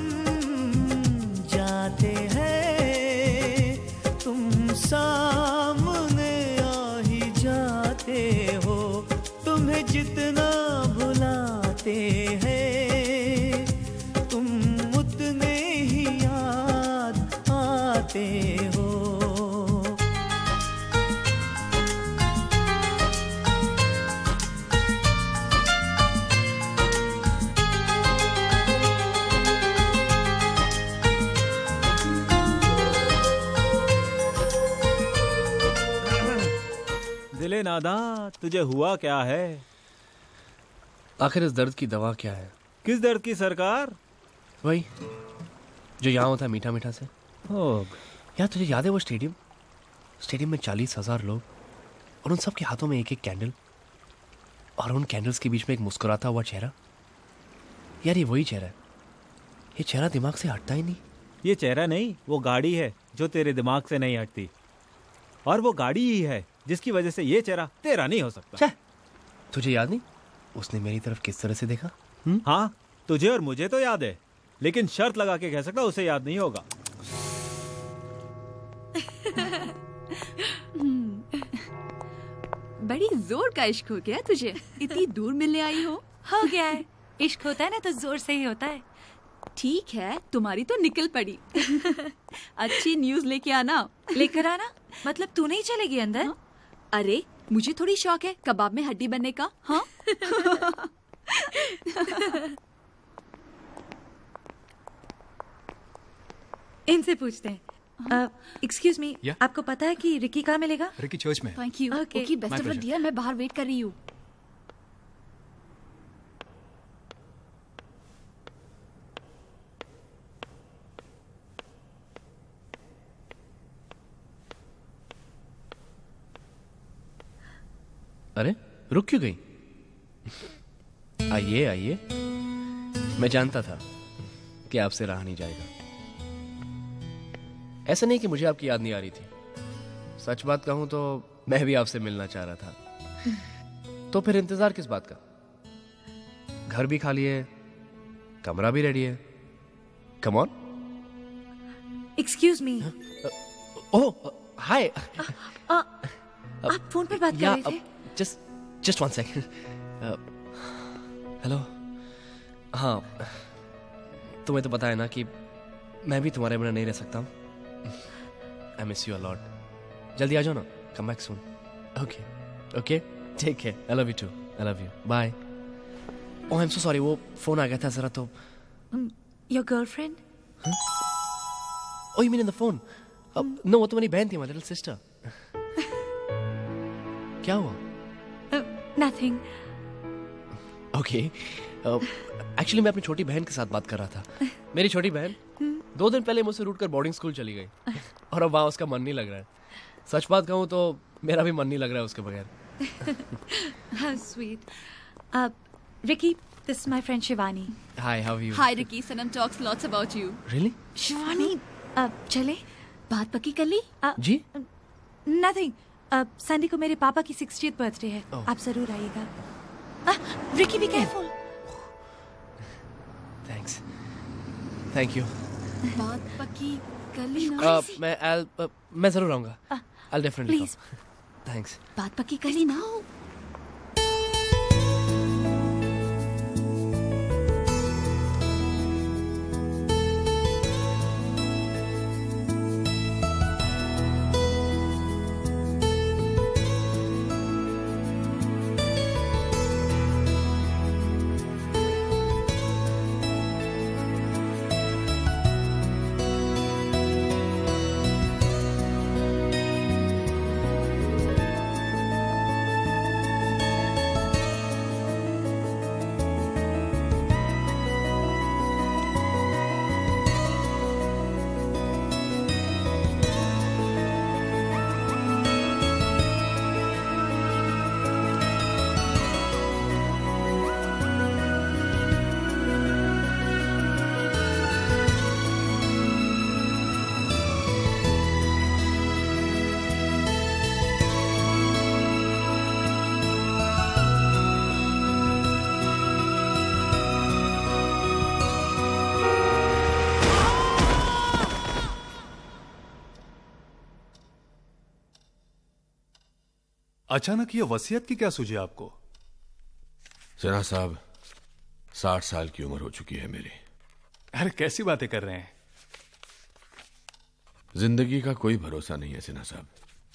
जाते हैं तुम सामने आ ही जाते हो। तुम्हें जितना भुलाते हैं तुम उतने ही याद आते हो। दिले नादा, तुझे हुआ क्या है? आखिर इस दर्द की दवा क्या है? किस दर्द की सरकार? वही जो यहाँ होता है, मीठा मीठा से। यार तुझे याद है वो स्टेडियम में 40,000 लोग, और उन सब के हाथों में एक एक कैंडल, और उन कैंडल्स के बीच में एक मुस्कुराता हुआ चेहरा। यार ये वही चेहरा है, ये चेहरा दिमाग से हटता ही नहीं। ये चेहरा नहीं, वो गाड़ी है जो तेरे दिमाग से नहीं हटती, और वो गाड़ी ही है जिसकी वजह से ये चेहरा तेरा नहीं हो सकता। तुझे याद नहीं उसने मेरी तरफ किस तरह से देखा? हाँ, तुझे और मुझे तो याद है, लेकिन शर्त लगा के कह सकता उसे याद नहीं होगा। बड़ी जोर का इश्क हो गया तुझे, इतनी दूर मिलने आई हो गया है। इश्क होता है ना तो जोर से ही होता है। ठीक है, तुम्हारी तो निकल पड़ी। अच्छी न्यूज लेके आना। लेकर आना? मतलब तू नहीं चलेगी अंदर? हाँ? अरे मुझे थोड़ी शौक है कबाब में हड्डी बनने का। हाँ। इनसे पूछते हैं। एक्सक्यूज मी, आपको पता है कि रिकी कहाँ मिलेगा? रिकी चर्च में। Thank you. Okay, best of luck dear, मैं बाहर वेट कर रही हूँ। अरे रुक क्यों गई? आइए आइए, मैं जानता था कि आपसे रहा नहीं जाएगा। ऐसा नहीं कि मुझे आपकी याद नहीं आ रही थी, सच बात कहूं तो मैं भी आपसे मिलना चाह रहा था। तो फिर इंतजार किस बात का? घर भी खाली है, कमरा भी रेडी है। Come on. Excuse me. Oh hi. आप फोन पर बात कर रहे थे? Just 1 second. हेलो। हाँ, तुम्हें तो पता है ना कि मैं भी तुम्हारे बिना नहीं रह सकता हूँ। I miss you a lot. जल्दी आ जाओ ना, come back soon. Okay okay, take care. I love you too. I love you, bye. Oh I am so sorry, वो फोन आ गया था जरा तो। Your girlfriend? Oh you mean in the phone? No, वो तो मेरी बहन थी, माय लिटिल सिस्टर। क्या हुआ? नथिंग। ओके, एक्चुअली मैं अपनी छोटी बहन के साथ बात कर रहा था। मेरी छोटी बहन 2 दिन पहले मुझसे रूठ कर बोर्डिंग स्कूल चली गई और अब वहाँ उसका मन नहीं लग रहा है। सच बात कहूँ तो मेरा भी मन नहीं लग रहा है उसके बगैर। How sweet. Ricky, this is my friend Shivani. Hi, how are you? Hi Ricky, Sanam talks lots about you. Really? Shivani, चले? बात पक्की कर ली? जी? Nothing. संडे को मेरे पापा की 60th बर्थडे है। आप जरूर आइएगा। Ricky, be careful. Thanks. Thank you. बात पक्की कर ली ना? मैं जरूर आऊँगा। I'll definitely Please. come. Thanks. बात पक्की कर ली ना? अचानक ये वसीयत की क्या सूझी आपको? सिन्हा साहब, 60 साल की उम्र हो चुकी है मेरी। अरे कैसी बातें कर रहे हैं? जिंदगी का कोई भरोसा नहीं है सिन्हा साहब।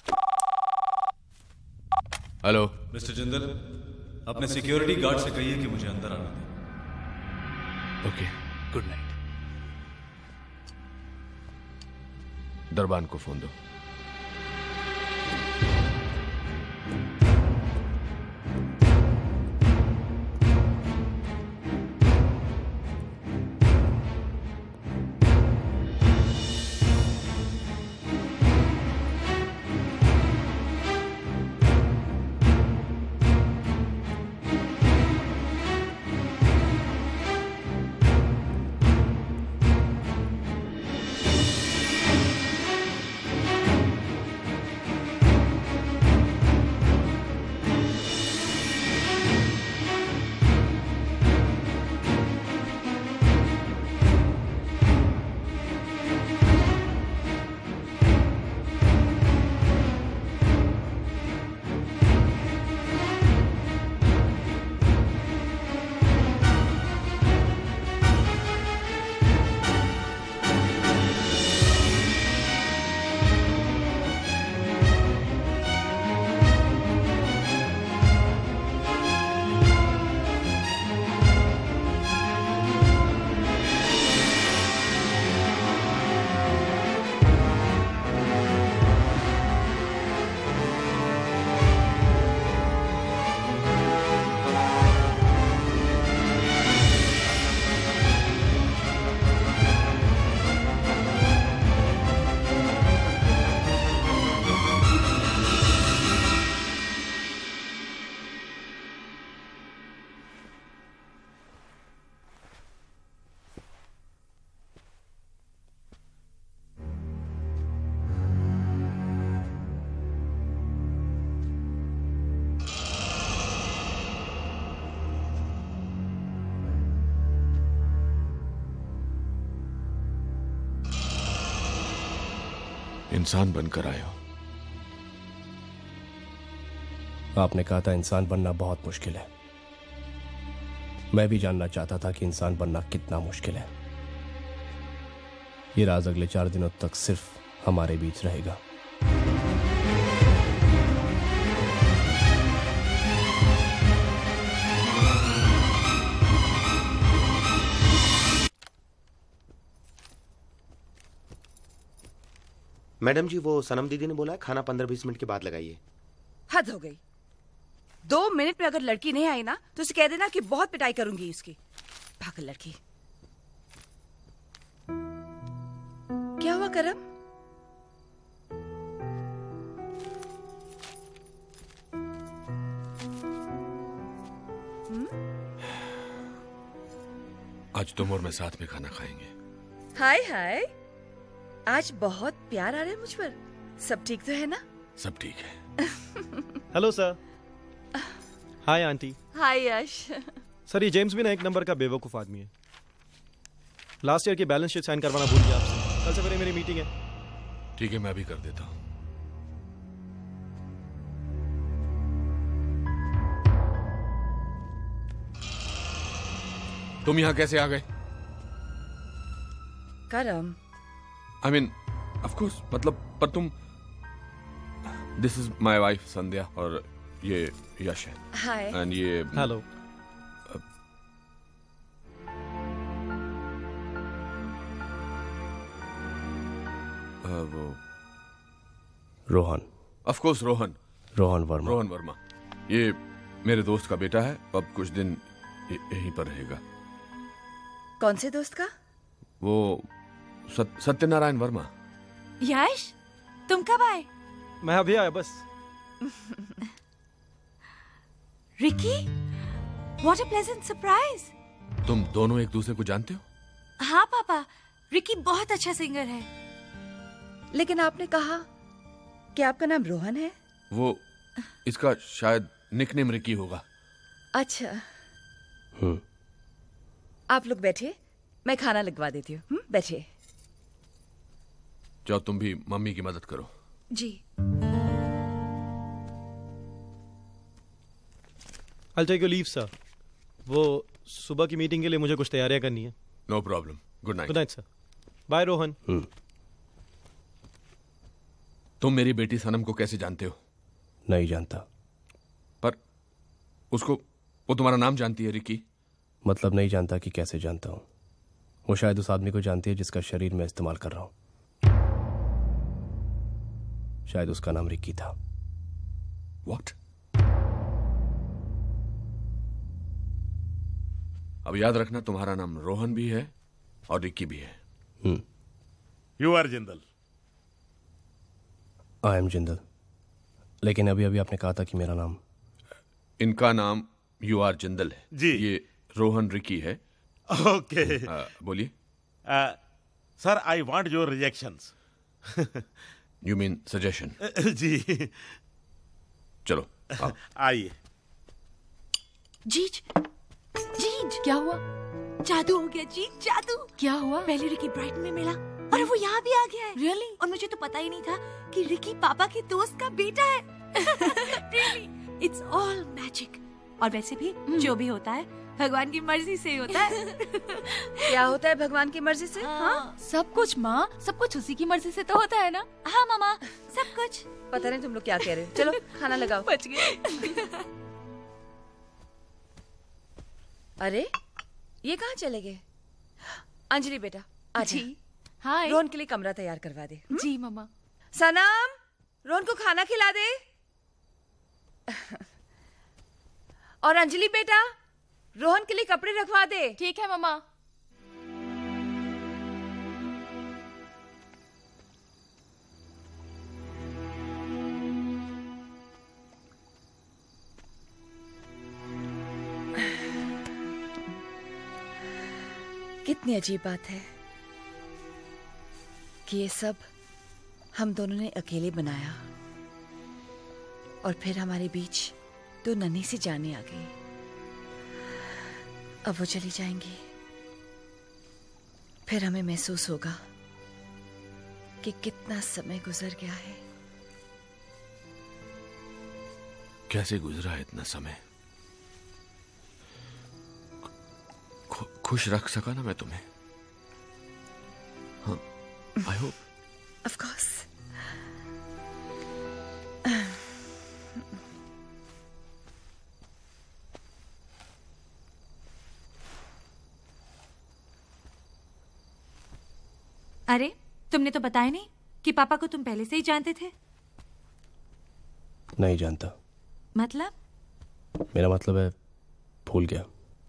हेलो मिस्टर जिंदल, अपने सिक्योरिटी गार्ड से कहिए कि मुझे अंदर आने दें। Okay, good night. दरबान को फोन दो। इंसान बनकर आए हो, आपने कहा था इंसान बनना बहुत मुश्किल है। मैं भी जानना चाहता था कि इंसान बनना कितना मुश्किल है। ये राज अगले 4 दिनों तक सिर्फ हमारे बीच रहेगा। मैडम जी, वो सनम दीदी ने बोला है खाना 15-20 मिनट के बाद लगाइए। हद हो गई। 2 मिनट में अगर लड़की नहीं आई ना तो उसे कह देना कि बहुत पिटाई करूंगी उसकी। पागल लड़की। क्या हुआ करम? आज तुम और मैं साथ में खाना खाएंगे। हाय हाय, आज बहुत प्यार आ रहा है मुझ पर। सब ठीक तो है ना? सब ठीक है। Hello sir. Hi aunty. Hi Yash. Sir, ये जेम्स भी ना एक नंबर का बेवकूफ आदमी है। लास्ट ईयर की बैलेंस शीट साइन करवाना भूल गया आपसे। कल सवेरे मेरी मीटिंग है। ठीक है, मैं अभी कर देता हूँ। तुम यहाँ कैसे आ गए? करम। I mean, of course, मतलब पर तुम This is my wife संध्या और ये यश है। हाय। And ये हेलो। वो रोहन। Of course Rohan Verma. ये मेरे दोस्त का बेटा है। अब कुछ दिन यहीं पर रहेगा। कौन से दोस्त का? वो सत्यनारायण वर्मा। यश, तुम कब आए? मैं अभी आया बस। Ricky, what a pleasant surprise. तुम दोनों एक दूसरे को जानते हो? हाँ पापा, रिकी बहुत अच्छा सिंगर है। लेकिन आपने कहा कि आपका नाम रोहन है। वो इसका शायद निकनेम रिकी होगा। अच्छा। आप लोग बैठिए, मैं खाना लगवा देती हूँ। बैठिए। जाओ, तुम भी मम्मी की मदद करो। जी। I'll take your leave, sir. वो सुबह की मीटिंग के लिए मुझे कुछ तैयारियां करनी है। No problem. Good night. Good night sir. Bye Rohan. तुम मेरी बेटी सनम को कैसे जानते हो? नहीं जानता। पर उसको, वो तुम्हारा नाम जानती है रिकी? मतलब नहीं जानता कि कैसे जानता हूं। वो शायद उस आदमी को जानती है जिसका शरीर मैं इस्तेमाल कर रहा हूं। शायद उसका नाम रिकी था। What? अब याद रखना, तुम्हारा नाम रोहन भी है और रिकी भी है। You are Jindal. I am Jindal. लेकिन अभी अभी आपने कहा था कि मेरा नाम। इनका नाम यू आर जिंदल है जी। ये रोहन रिकी है। ओके। बोलिए। Sir, I want your rejections. You mean suggestion? जी। चलो आइए। जीज, जीज, क्या हुआ? जादू हो गया जीज, जादू। क्या हुआ? पहले रिकी ब्राइटन में मिला और वो यहाँ भी आ गया है। Really? और मुझे तो पता ही नहीं था कि रिकी पापा के दोस्त का बेटा है। Really? It's all magic. और वैसे भी जो भी होता है भगवान की मर्जी से ही होता है। क्या होता है भगवान की मर्जी से? हाँ? सब कुछ माँ, सब कुछ उसी की मर्जी से तो होता है ना। हाँ मामा, सब कुछ। पता नहीं तुम लोग क्या कह रहे हो। चलो खाना लगाओ। बच गए। अरे ये कहाँ चले गए? अंजलि बेटा आजा। जी। हाय। रोहन के लिए कमरा तैयार करवा दे। जी मम्मा। सनम, रोहन को खाना खिला दे। और अंजलि बेटा, रोहन के लिए कपड़े रखवा दे। ठीक है मम्मा। कितनी अजीब बात है कि ये सब हम दोनों ने अकेले बनाया और फिर हमारे बीच दो नन्ही सी जानें आ गई। अब वो चली जाएंगी, फिर हमें महसूस होगा कि कितना समय गुजर गया है। कैसे गुजरा इतना समय? खुश रख सका ना मैं तुम्हें? हाँ, आई होप। Of course. अरे तुमने तो बताया नहीं कि पापा को तुम पहले से ही जानते थे। नहीं जानता। मतलब? मेरा मतलब है भूल गया।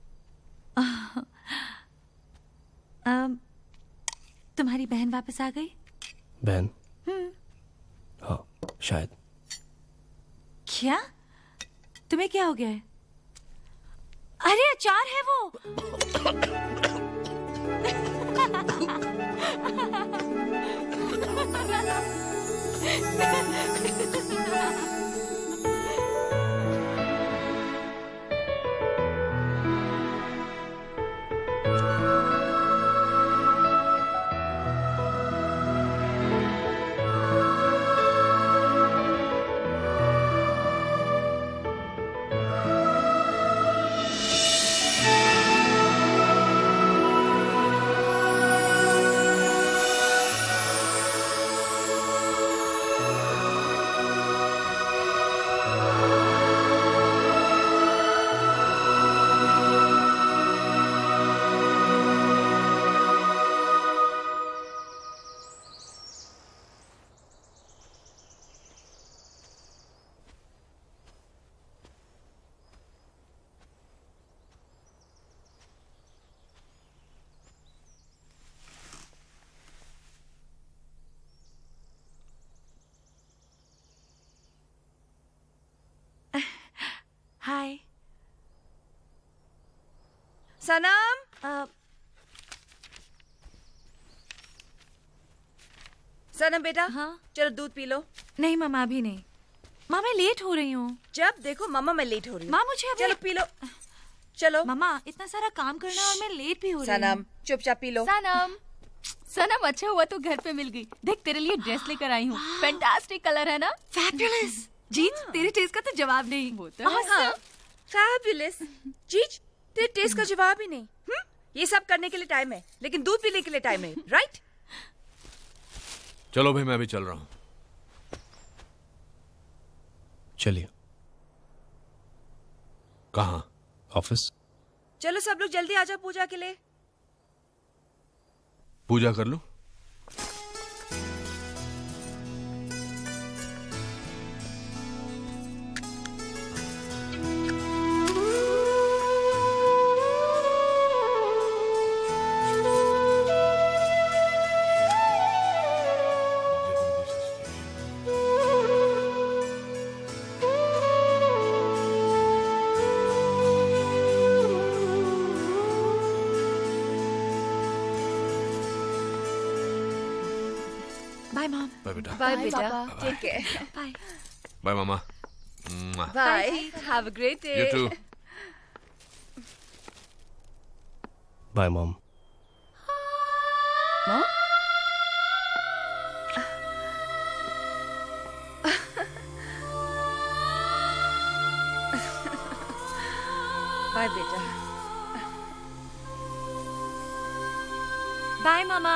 तुम्हारी बहन वापस आ गई? बहन? हाँ शायद। क्या? तुम्हें क्या हो गया है? अरे अचार है वो। हाय सनम। सनम बेटा, हाँ चलो दूध पी लो। नहीं मामा अभी नहीं। माँ मैं लेट हो रही हूँ। जब देखो मामा मैं लेट हो रही हूँ। माँ मुझे अभी... चलो पी लो। चलो मामा इतना सारा काम करना और मैं लेट भी हो रही हूँ। सनम चुपचाप पी लो। सनम अच्छा हुआ तो घर पे मिल गई। देख तेरे लिए ड्रेस लेकर आई हूँ। फैंटास्टिक कलर है ना? फैबुलस। जीत तेरे टेस्ट का तो जवाब नहीं। वो तो हाँ फैबुलस। जीज तेरे टेस्ट का जवाब ही नहीं। ये सब करने के लिए टाइम है, लेकिन दूध पीने के लिए टाइम है, राइट? चलो भाई मैं अभी चल रहा हूँ। चलिए। कहाँ? ऑफिस। चलो सब लोग जल्दी आ जाओ पूजा के लिए। पूजा कर लो। Bye mom. बाय बेटा। बाय बेटा, टेक केयर। बाय। बाय मामा। Bye, have a great day. You too. Bye mom. Mom? Bye बेटा। बाय मामा।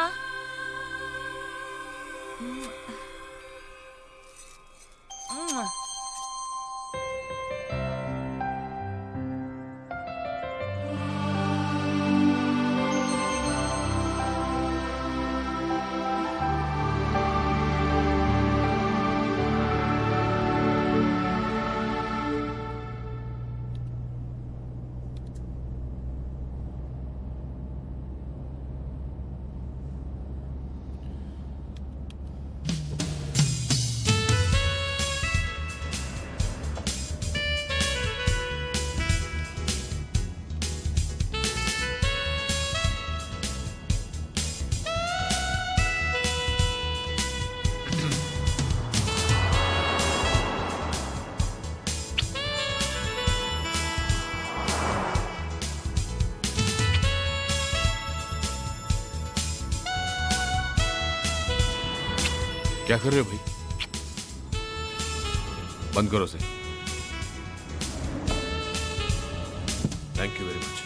क्या कर रहे हो भाई? बंद करो से। Thank you very much.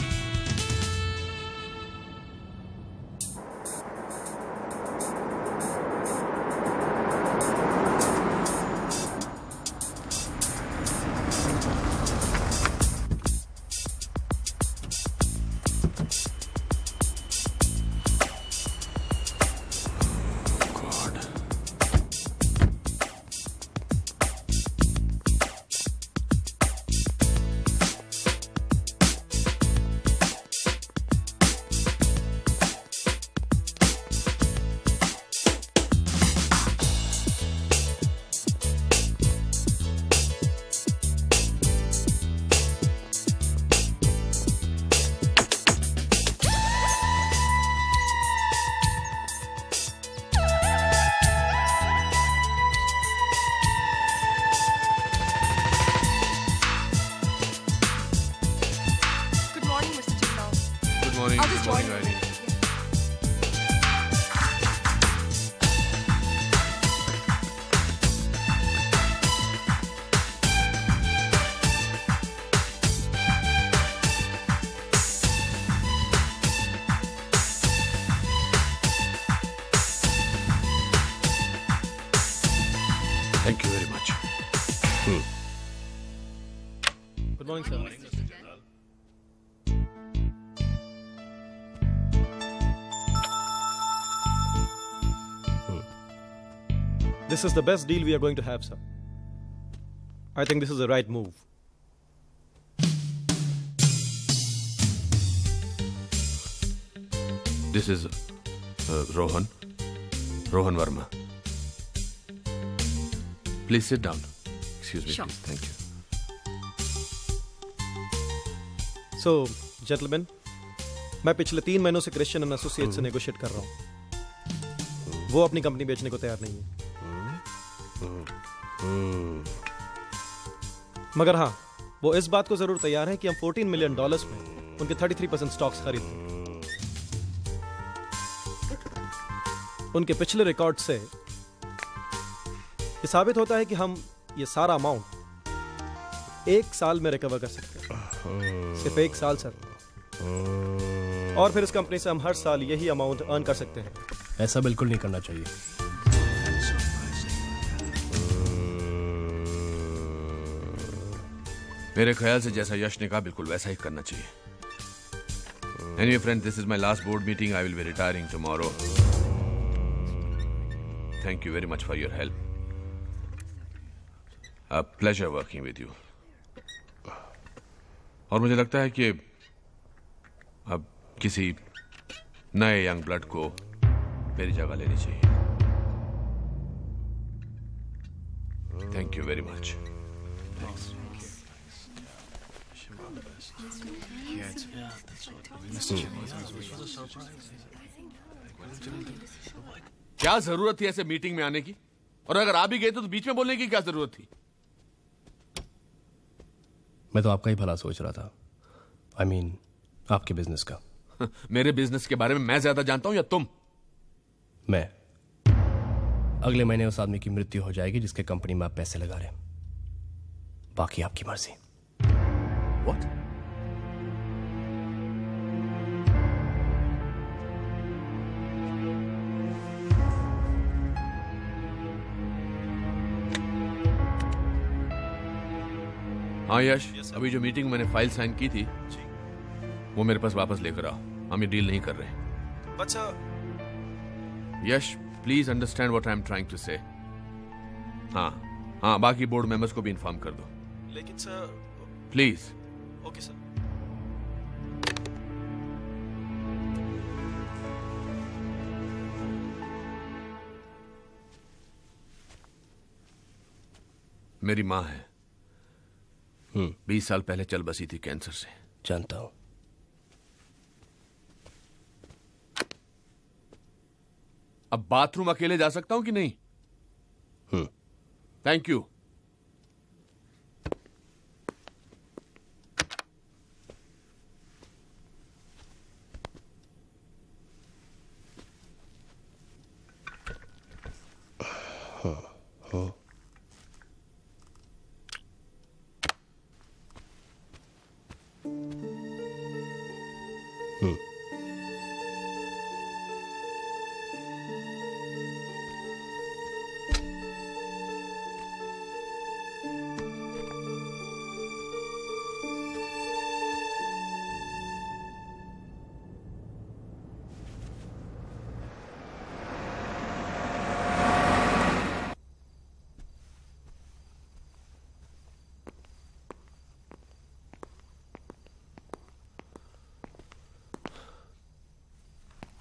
Thank you very much. Good morning, sir. This is the best deal we are going to have, sir. I think this is the right move. This is Rohan Verma. Please sit down. Excuse me, Sure. please. Thank you. So, gentlemen, मैं पिछले 3 महीनों से Christian and associate से negotiate कर रहा हूँ। वो अपनी कंपनी बेचने को तैयार नहीं है। मगर हाँ, वो इस बात को जरूर तैयार है कि हम $14 मिलियन में उनके 33% स्टॉक्स खरीद लें। उनके पिछले रिकॉर्ड से ये साबित होता है कि हम ये सारा अमाउंट 1 साल में रिकवर कर सकते हैं। सिर्फ 1 साल, सर। और फिर इस कंपनी से हम हर साल यही अमाउंट अर्न कर सकते हैं। ऐसा बिल्कुल नहीं करना चाहिए। मेरे ख्याल से जैसा यश ने कहा बिल्कुल वैसा ही करना चाहिए। Anyway, friend, this is my last board meeting. I will be retiring tomorrow. Thank you very much for your help. A pleasure working with you. और मुझे लगता है कि अब किसी नए यंग ब्लड को मेरी जगह लेनी चाहिए। Thank you very much. Thanks. क्या जरूरत थी ऐसे मीटिंग में आने की? और अगर आ भी गए तो बीच में बोलने की क्या जरूरत थी? मैं तो आपका ही भला सोच रहा था। I mean, आपके बिजनेस का। मेरे बिजनेस के बारे में मैं ज्यादा जानता हूं या तुम? मैं अगले महीने उस आदमी की मृत्यु हो जाएगी जिसके कंपनी में आप पैसे लगा रहे हैं। बाकी आपकी मर्जी। What? हाँ यश, अभी जो मीटिंग मैंने फाइल साइन की थी वो मेरे पास वापस लेकर आओ। हम ये डील नहीं कर रहे। अच्छा Yash, please understand what I am trying to say. हाँ, बाकी बोर्ड मेंबर्स को भी इन्फॉर्म कर दो। लेकिन सर प्लीज। Okay sir. मेरी माँ है, 20 साल पहले चल बसी थी कैंसर से। जानता हूं। अब बाथरूम अकेले जा सकता हूं कि नहीं? Thank you.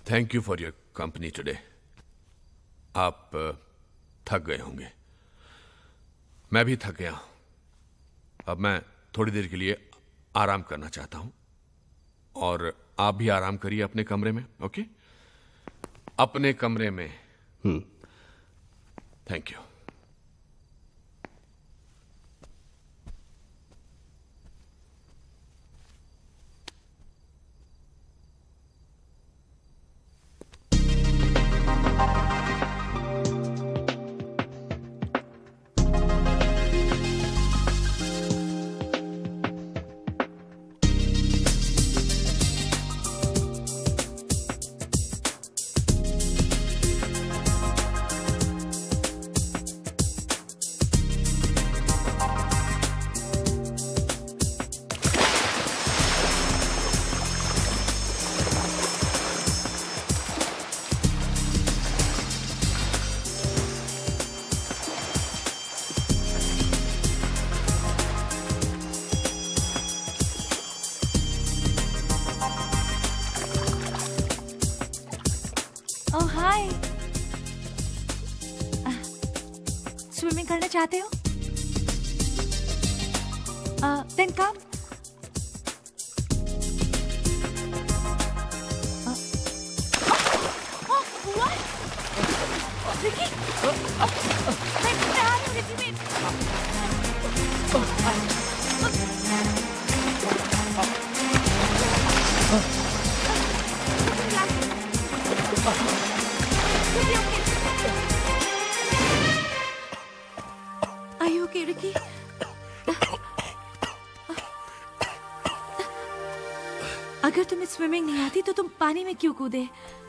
Thank you for your company today. आप थक गए होंगे, मैं भी थक गया हूं। अब मैं थोड़ी देर के लिए आराम करना चाहता हूं और आप भी आराम करिए अपने कमरे में। ओके, अपने कमरे में। Thank you. स्विमिंग करना चाहते हो? Then come. What? Ricky? मैं आ रही हूँ, Ricky, wait. Are you okay, Ricky? अगर तुम्हें स्विमिंग नहीं आती तो तुम पानी में क्यों कूदे?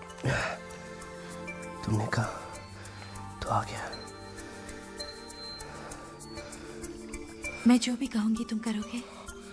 तुमने कहा तो आ गया। मैं जो भी कहूंगी तुम करोगे?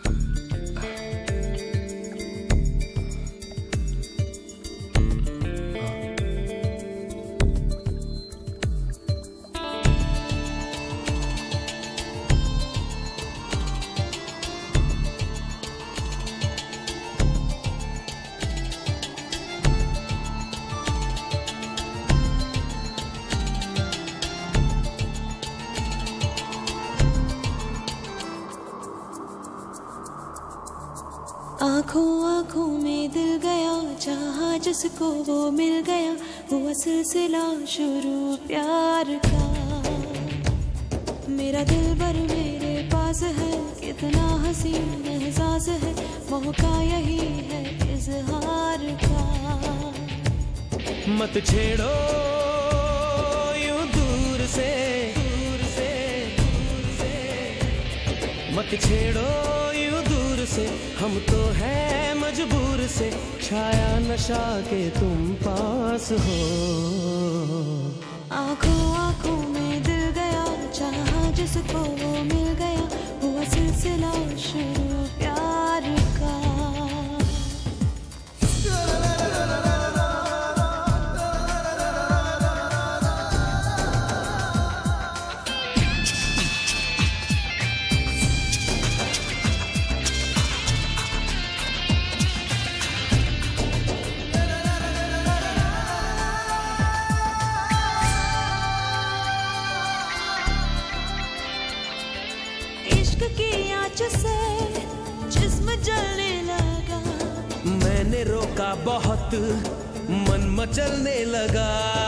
आँखों आँखों में दिल गया, चाहा जिसको वो मिल गया, हुआ सिलसिला शुरू प्यार का। मेरा दिल भर मेरे पास है, कितना हसीन एहसास है, मौका यही है इजहार का। मत छेड़ो यूं दूर से, मत छेड़ो यूं दूर से, हम तो हैं मजबूर से, छाया नशा के तुम पास हो। आँखों आँखों में दिल गया, चाहा जिसको वो मिल गया, हुआ सिलसिला शुरू प्यार का। जिस्म जलने लगा, मैंने रोका बहुत, मन मचलने लगा।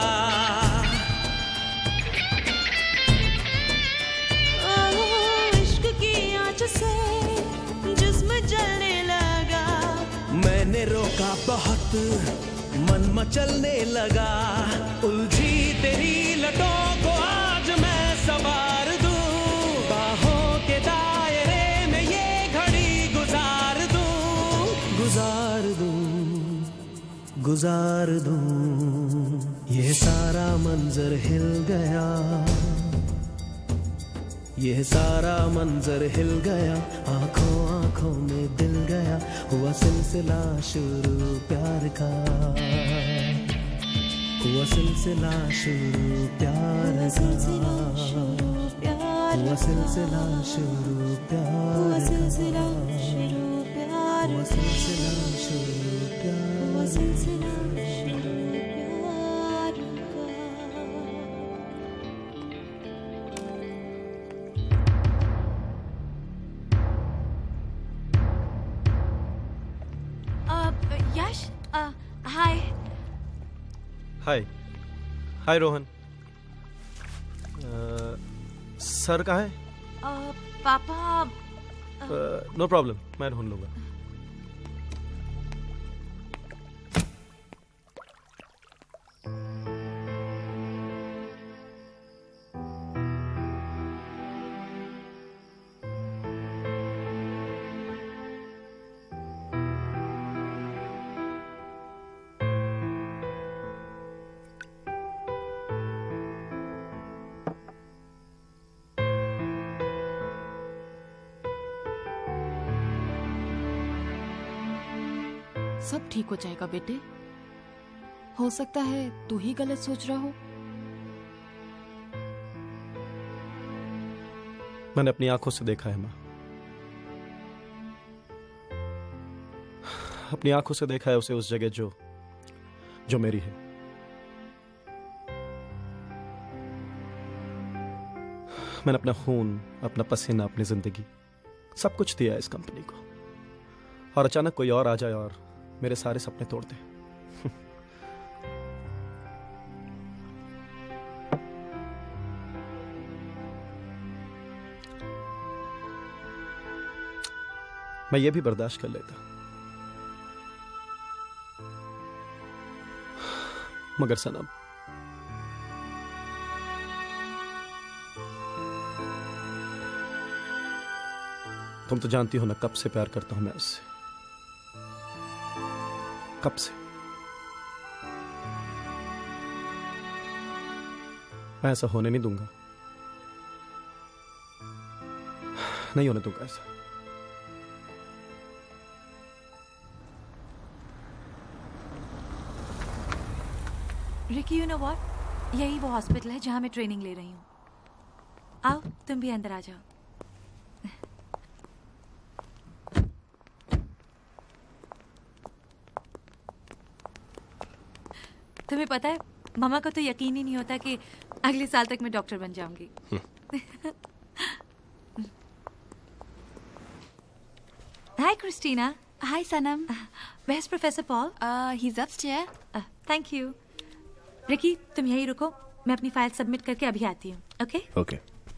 इश्क की आँच से जिस्म जलने लगा, मैंने रोका बहुत, मन मचलने लगा। उलझी तेरी लटों को आज मैं सवार दूं, बाहों के दायरे में ये घड़ी गुजार दूं, गुजार दूं, गुजार दूं। ये सारा मंजर हिल गया, ये सारा मंजर हिल गया, आंखों आंखों में दिल गया, हुआ सिलसिला शुरू प्यार का, हुआ सिलसिला शुरू प्यार का, हुआ सिलसिला शुरू प्यार का, हुआ सिलसिला शुरू प्यार, हुआ सिलसिला शुरू प्यार, हुआ सिलसिला शुरू हाय। हाय। हाय रोहन। सर कहाँ है? पापा। नो प्रॉब्लम, मैं ढूंढ लूंगा। सब ठीक हो जाएगा बेटे। हो सकता है तू ही गलत सोच रहा हो। मैंने अपनी आंखों से देखा है माँ, अपनी आंखों से देखा है उसे उस जगह जो मेरी है। मैंने अपना खून, अपना पसीना, अपनी जिंदगी सब कुछ दिया है इस कंपनी को, और अचानक कोई और आ जाए और मेरे सारे सपने तोड़ दे। मैं ये भी बर्दाश्त कर लेता, मगर सनम, तुम तो जानती हो ना कब से प्यार करता हूं मैं उससे, कब से। मैं ऐसा होने नहीं दूंगा, नहीं होने दूंगा ऐसा। रिकी, यू नो व्हाट, यही वो हॉस्पिटल है जहां मैं ट्रेनिंग ले रही हूँ। आओ तुम भी अंदर आ जाओ। तुम्हें पता है, मामा को तो यकीन ही नहीं होता कि अगले साल तक मैं डॉक्टर बन जाऊंगी। Hi Christina. Hi Sanam. Where's professor Paul? He's upstairs. Thank you. Ricky, तुम यहीं रुको, मैं अपनी फाइल सबमिट करके अभी आती हूँ। ओके? ओके।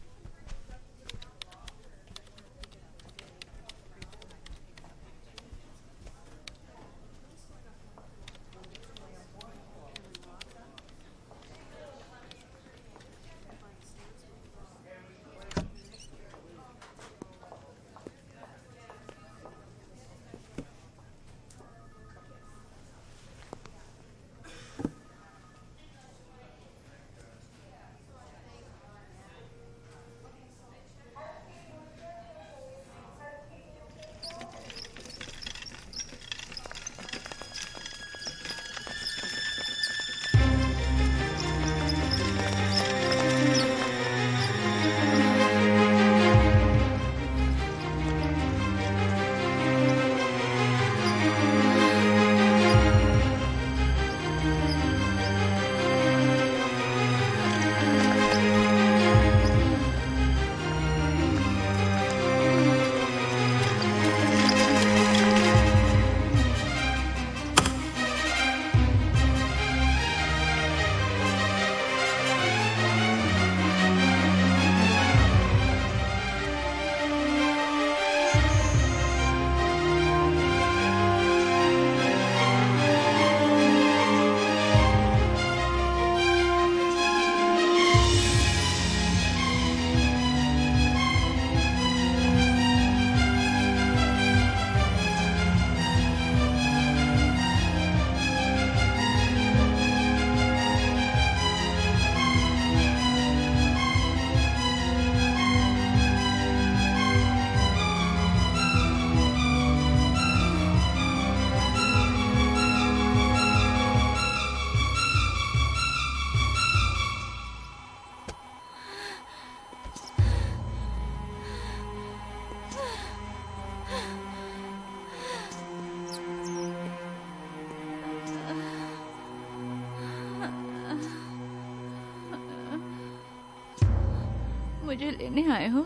मुझे लेने आए हो?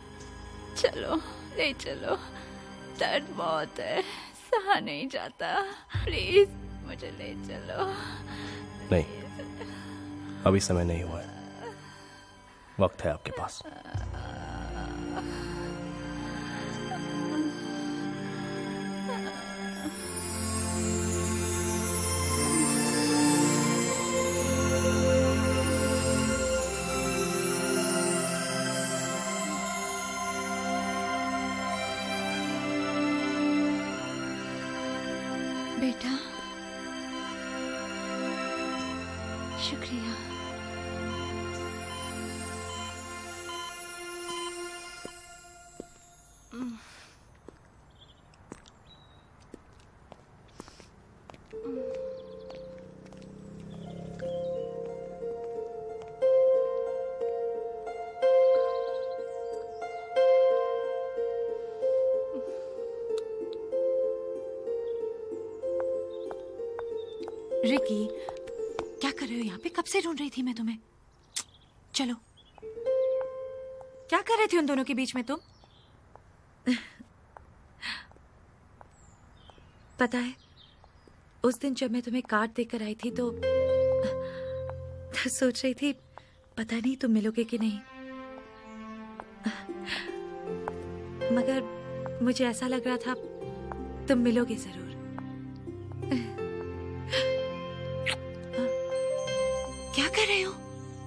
चलो ले चलो, दर्द बहुत है, सहा नहीं जाता। प्लीज मुझे ले चलो। नहीं, अभी समय नहीं हुआ है, वक्त है आपके पास। बेटा, शुक्रिया। रिकी, क्या कर रहे हो यहाँ पे? कब से ढूंढ रही थी मैं तुम्हें। चलो, क्या कर रहे थे उन दोनों के बीच में तुम? पता है, उस दिन जब मैं तुम्हें कार्ड देकर आई थी तो सोच रही थी पता नहीं तुम मिलोगे कि नहीं, मगर मुझे ऐसा लग रहा था तुम मिलोगे जरूर। क्या कर रहे हो?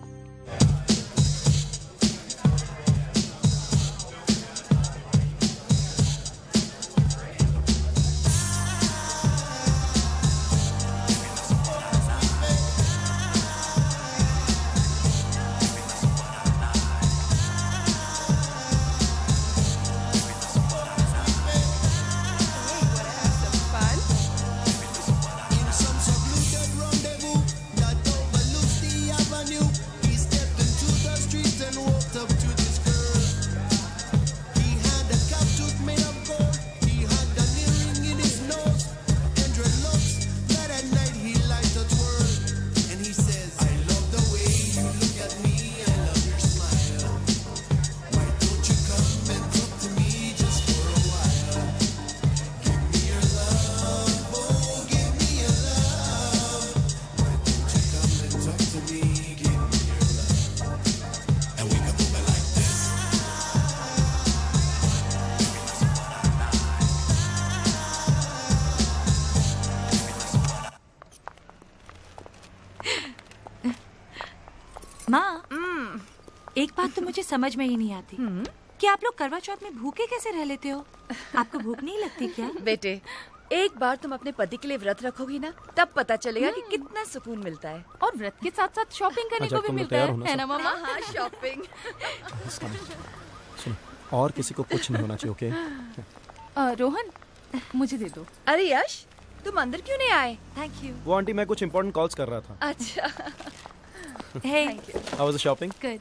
एक बात तो मुझे समझ में ही नहीं आती कि आप लोग करवा चौथ में भूखे कैसे रह लेते हो? आपको भूख नहीं लगती क्या? बेटे, एक बार तुम अपने पति के लिए व्रत रखोगी ना, तब पता चलेगा कि कितना सुकून मिलता है। और व्रत के साथ साथ शॉपिंग करने को भी मिलता है ना मामा? हाँ, शॉपिंग। सुनो, और किसी को कुछ नहीं होना चाहिए, ओके? रोहन, मुझे दे दो। अरे यश, तुम अंदर क्यों नहीं आए? Thank you. वो आंटी, मैं कुछ इंपॉर्टेंट कॉल्स कर रहा था। अच्छा। Hey. How was the shopping? Good.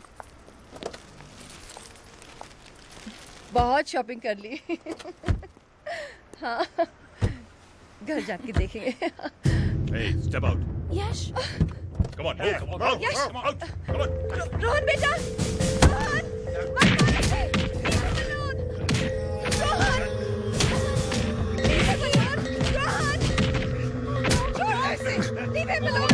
बहुत शॉपिंग कर ली। हाँ, घर जाके देखेंगे। Hey, step out. Yash, Come on, move. Come on, Yash, come out. Come on. Rohan बेटा, Rohan, Rohan, leave him alone, Rohan, leave him alone.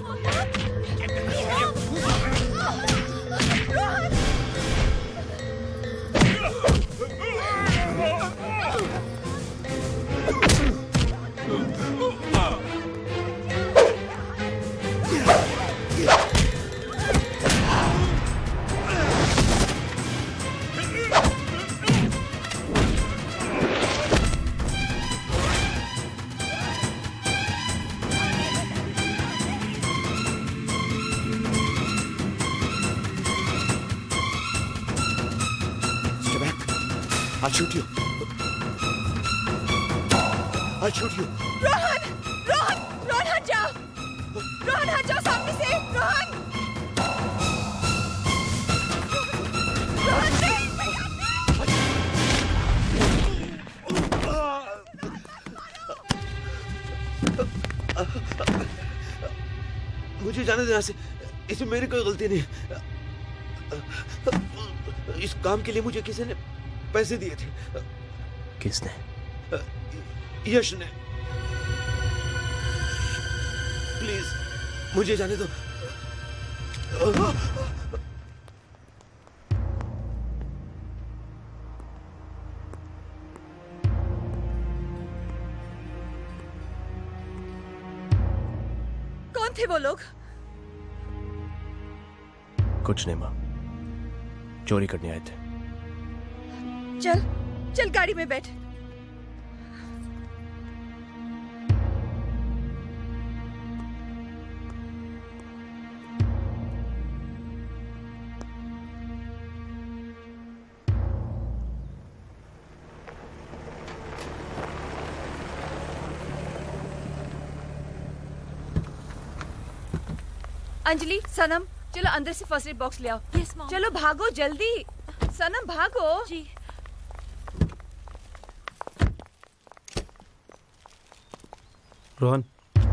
I'll shoot you. I'll shoot you. Rohan, Rohan, Rohan हट जाओ, रोहन हट जाओ सामने से, रोहन, रोहन नहीं, मुझे जाने दे यहाँ से, इसमें मेरी कोई गलती नहीं। इस काम के लिए मुझे किसी ने पैसे दिए थे। किसने? यश ने। प्लीज मुझे जाने दो। कौन थे वो लोग? कुछ नहीं माँ, चोरी करने आए थे। चल चल गाड़ी में बैठ। अंजलि, सनम, चलो अंदर से फर्स्ट एड बॉक्स ले आओ। Yes, Mom. चलो भागो जल्दी। सनम भागो। जी। रोहन,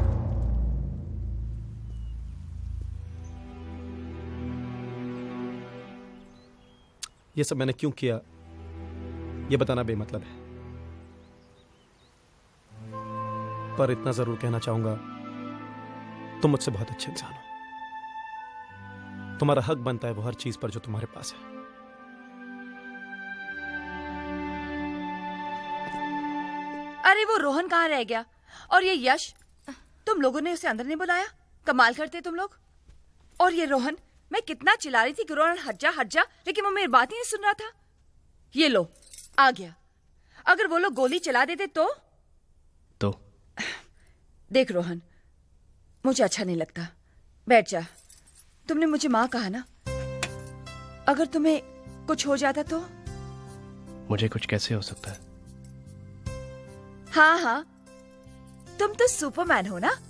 ये सब मैंने क्यों किया ये बताना बेमतलब है, पर इतना जरूर कहना चाहूंगा, तुम मुझसे बहुत अच्छे इंसान हो। तुम्हारा हक बनता है वो हर चीज पर जो तुम्हारे पास है। अरे वो रोहन कहाँ रह गया? और ये यश, तुम लोगों ने उसे अंदर नहीं बुलाया? कमाल करते तुम लोग। और ये रोहन, मैं कितना चिल्ला रही थी कि रोहन हट जा, लेकिन वो मेरी बात ही नहीं सुन रहा था। ये लो, आ गया। अगर वो लोग गोली चला देते तो देख रोहन, मुझे अच्छा नहीं लगता। बैठ जा। तुमने मुझे माँ कहा ना, अगर तुम्हें कुछ हो जाता तो? मुझे कुछ कैसे हो सकता है? हाँ, तुम तो सुपरमैन हो ना।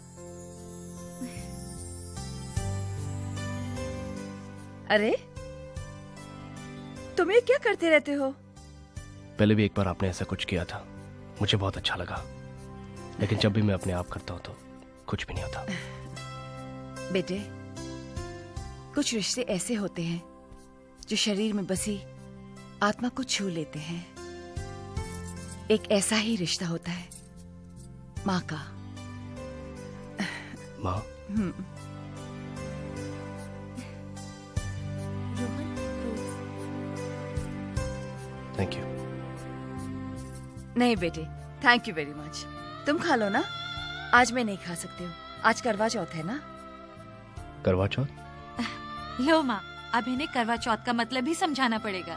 अरे तुम ये क्या करते रहते हो? पहले भी एक बार आपने ऐसा कुछ किया था, मुझे बहुत अच्छा लगा, लेकिन जब भी मैं अपने आप करता हूं तो कुछ भी नहीं होता। बेटे, कुछ रिश्ते ऐसे होते हैं जो शरीर में बसी आत्मा को छू लेते हैं। एक ऐसा ही रिश्ता होता है माँ का। माँ? Thank you. नहीं बेटे, थैंक यू वेरी मच। तुम खा लो ना, आज मैं नहीं खा सकती हूँ। आज करवा चौथ है ना। करवा चौथ? लो माँ, अब इन्हें करवा चौथ का मतलब ही समझाना पड़ेगा।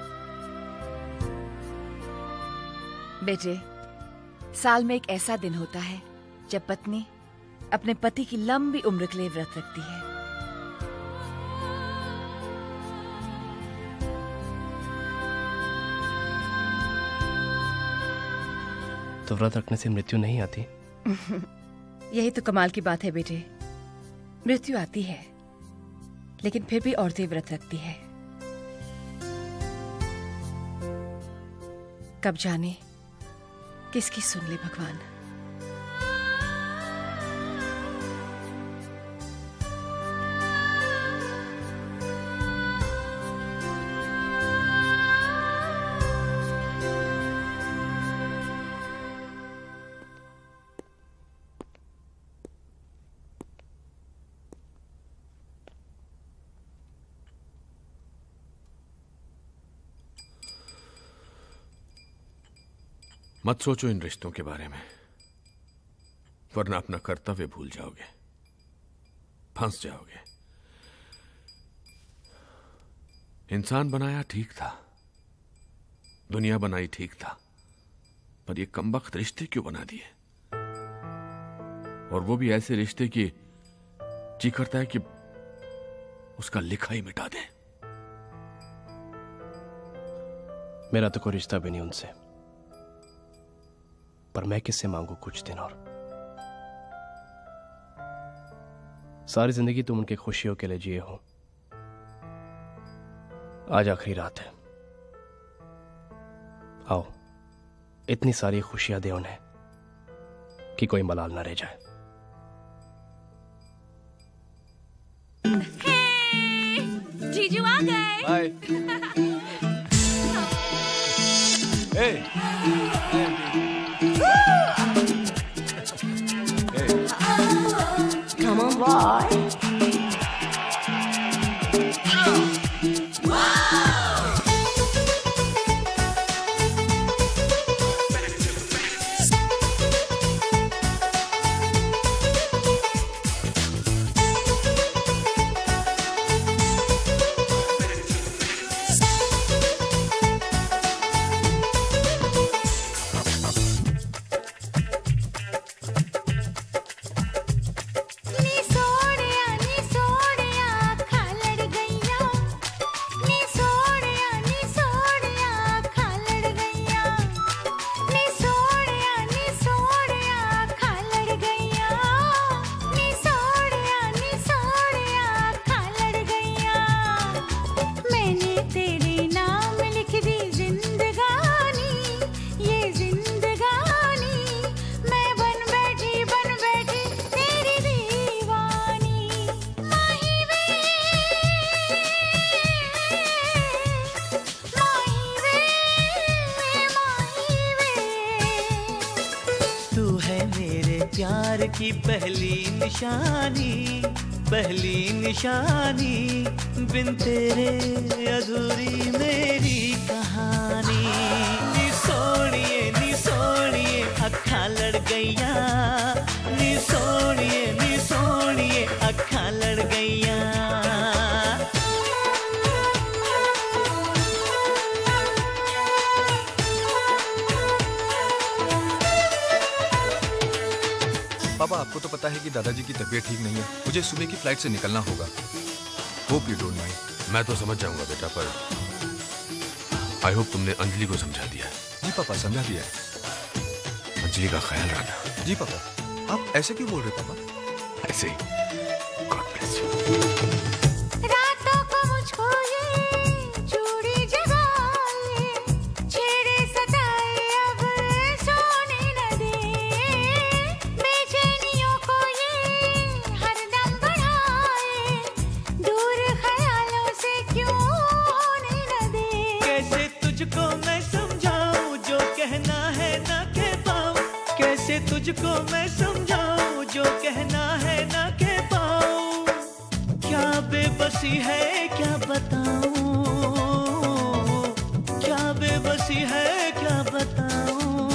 बेटे, साल में एक ऐसा दिन होता है जब पत्नी अपने पति की लंबी उम्र के लिए व्रत रखती है। तो व्रत रखने से मृत्यु नहीं आती? यही तो कमाल की बात है बेटे। मृत्यु आती है, लेकिन फिर भी औरतें व्रत रखती है। कब जाने किसकी सुन ले भगवान। मत सोचो इन रिश्तों के बारे में, वरना अपना कर्तव्य भूल जाओगे, फंस जाओगे। इंसान बनाया ठीक था, दुनिया बनाई ठीक था, पर ये कमबख्त रिश्ते क्यों बना दिए? और वो भी ऐसे रिश्ते की जी करता है कि उसका लिखा ही मिटा दे। मेरा तो कोई रिश्ता भी नहीं उनसे, पर मैं किससे मांगू कुछ दिन और? सारी जिंदगी तुम उनकी खुशियों के लिए जिए हो, आज आखिरी रात है। आओ, इतनी सारी खुशियां दे उन्हें कि कोई मलाल ना रह जाए। जीजू आ गए। बाय। की पहली निशानी बिन तेरे अधूरी मेरी कहानी। नी सोनिए अखा लड़ गईया, नी सोनिए अखा लड़ गईया। पापा, आपको तो पता है कि दादाजी की तबीयत ठीक नहीं है। मुझे सुबह की फ्लाइट से निकलना होगा। Hope you don't mind. मैं तो समझ जाऊंगा बेटा, पर आई होप तुमने अंजलि को समझा दिया है। जी पापा, समझा दिया है। अंजलि का ख्याल रखना। जी पापा। आप ऐसे क्यों बोल रहे पापा? ऐसे ही। God bless you. रातों को मुझको ये चूड़ी जगाए, छेड़े सताए अब सोने न दे, बेचैनियों को ये हरदम बढ़ाए, दूर ख्यालों से क्यों होने न दे। कैसे तुझको मैं समझाऊं जो कहना है ना कह पाऊं, कैसे तुझको मैं समझाऊं जो कहना है ना कह पाऊं। क्या बेबसी है क्या बताऊं, क्या बेबसी है क्या बताऊं।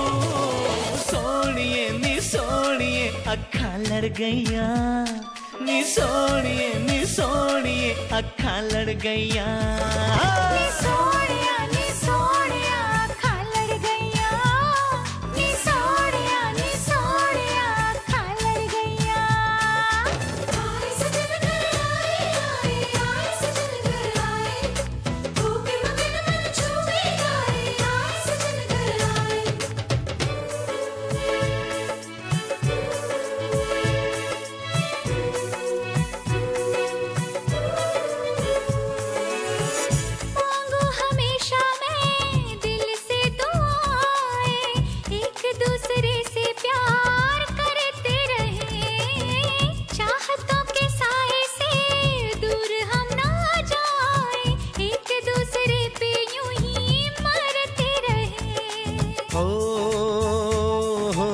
सोनिए अखा लड़ गईया, नी सोनिए अखा लड़ गईया। नी सोनिया अखा लड़ गईया, नी सोनिया अखा लड़ गईया। आए सजन घर आए सजन घर आए, भूखे मगन मन छूए गाए, आए सजन घर आए। मांगो हमेशा मैं दिल से दुआएं, एक दूसरे से प्यार करते रहे, चाहतों के साए से दूर हम ना जाएं, एक दूसरे पे यूं ही मरते रहे। ओ हो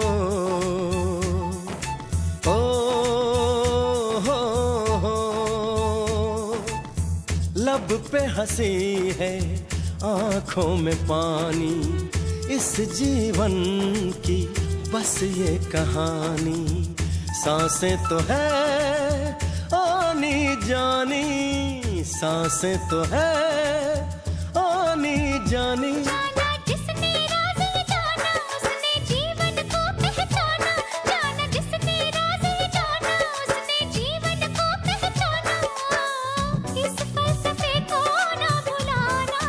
लब पे हंसी है आंखों में पानी, इस जीवन की बस ये कहानी। सांसें तो है आनी जानी, सांसें तो है आनी जानी। जाना जिसने राज़ जाना उसने जीवन को पहचाना, जाना जिसने राज़ जाना उसने जीवन को पहचाना। इस फलसफे को ना भुलाना,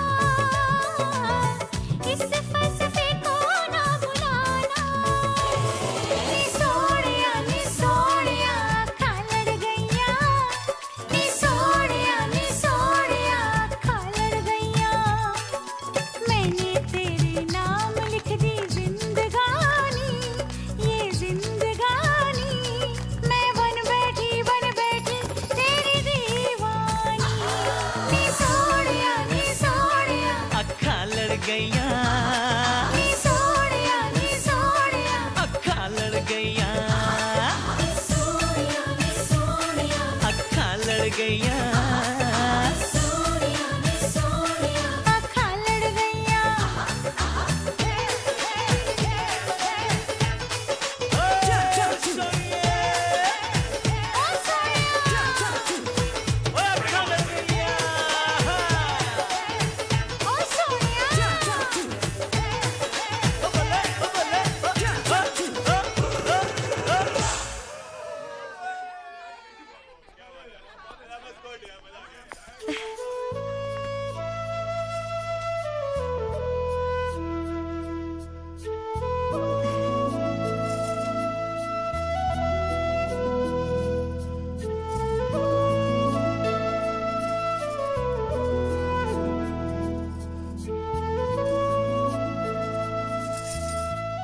इस फलसफे को ना भुलाना। नी सोनिया अखा लड़ गईया, नी सोनिया अखा लड़ गईया। मैंने तेरे नाम लिख दी जिंदगानी, ये जिंदगानी, मैं बन बैठी तेरी दीवानी। नी सोनिया अखा लड़ गईया, नी सोनिया अखा लड़ गईया। नी सोनिया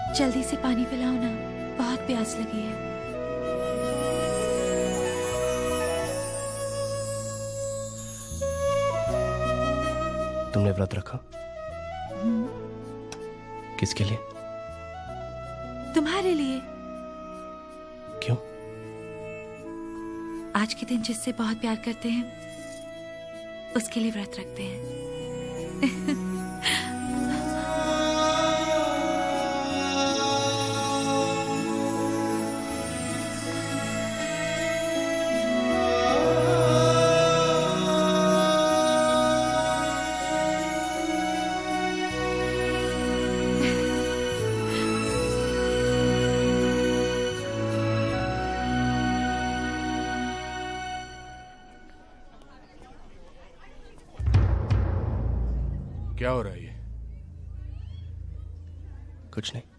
जल्दी से पानी पिलाओ ना, बहुत प्यास लगी है। तुमने व्रत रखा? किसके लिए? तुम्हारे लिए। क्यों? आज के दिन जिससे बहुत प्यार करते हैं उसके लिए व्रत रखते हैं। क्या हो रहा है ये? कुछ नहीं।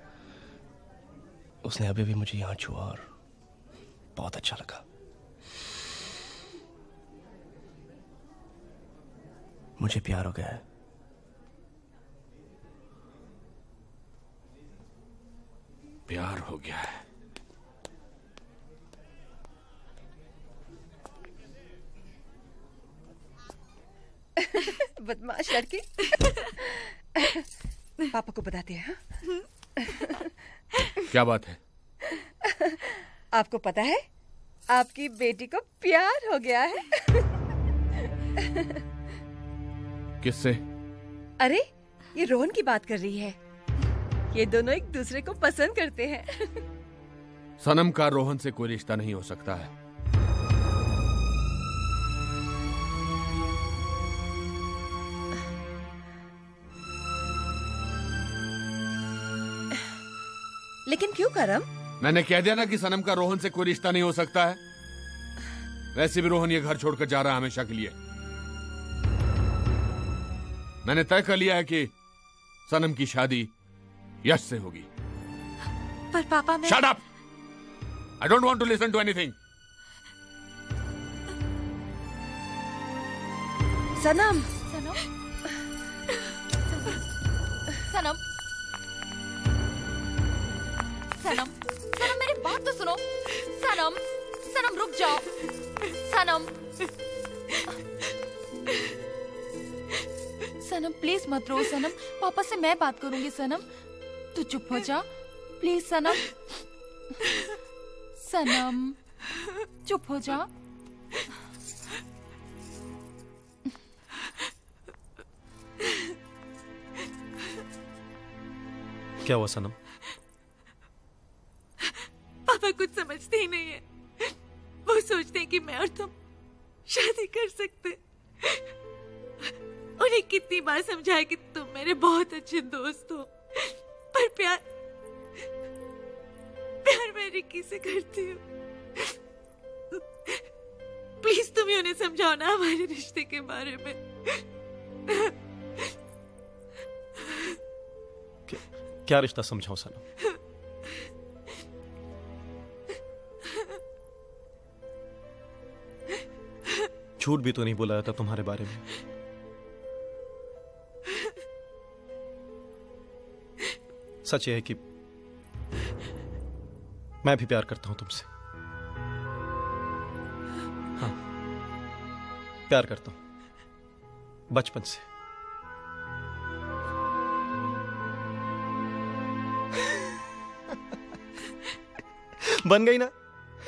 उसने अभी भी मुझे यहां छुआ और बहुत अच्छा लगा। मुझे प्यार हो गया है। प्यार हो गया है। बदमाश लड़की। पापा को बताते हैं। क्या बात है? आपको पता है आपकी बेटी को प्यार हो गया है। किससे? अरे ये रोहन की बात कर रही है। ये दोनों एक दूसरे को पसंद करते हैं। सनम का रोहन से कोई रिश्ता नहीं हो सकता है। लेकिन क्यों करम? मैंने कह दिया ना कि सनम का रोहन से कोई रिश्ता नहीं हो सकता है। वैसे भी रोहन ये घर छोड़कर जा रहा है हमेशा के लिए। मैंने तय कर लिया है कि सनम की शादी यश से होगी। पर पापा मैं... Shut up! I don't want to listen to anything. सनम। सनम। सनम। सनम। सनम मेरी बात तो सुनो। सनम। सनम रुक जाओ। सनम। सनम प्लीज मत रो सनम। पापा से मैं बात करूंगी सनम। तू चुप हो जा प्लीज सनम। सनम चुप हो जा। क्या हुआ सनम? पापा कुछ समझते ही नहीं है। वो सोचते हैं कि मैं और तुम शादी कर सकते। उन्हें कितनी बार समझाया कि तुम मेरे बहुत अच्छे दोस्त हो, पर प्यार मैं रिकी से करती हूँ। प्लीज तुम ही उन्हें समझाओ ना हमारे रिश्ते के बारे में। क्या रिश्ता समझाऊं सनम? झूठ भी तो नहीं बोला था तुम्हारे बारे में। सच ये है कि मैं भी प्यार करता हूं तुमसे। हाँ, प्यार करता हूं बचपन से। बन गई ना?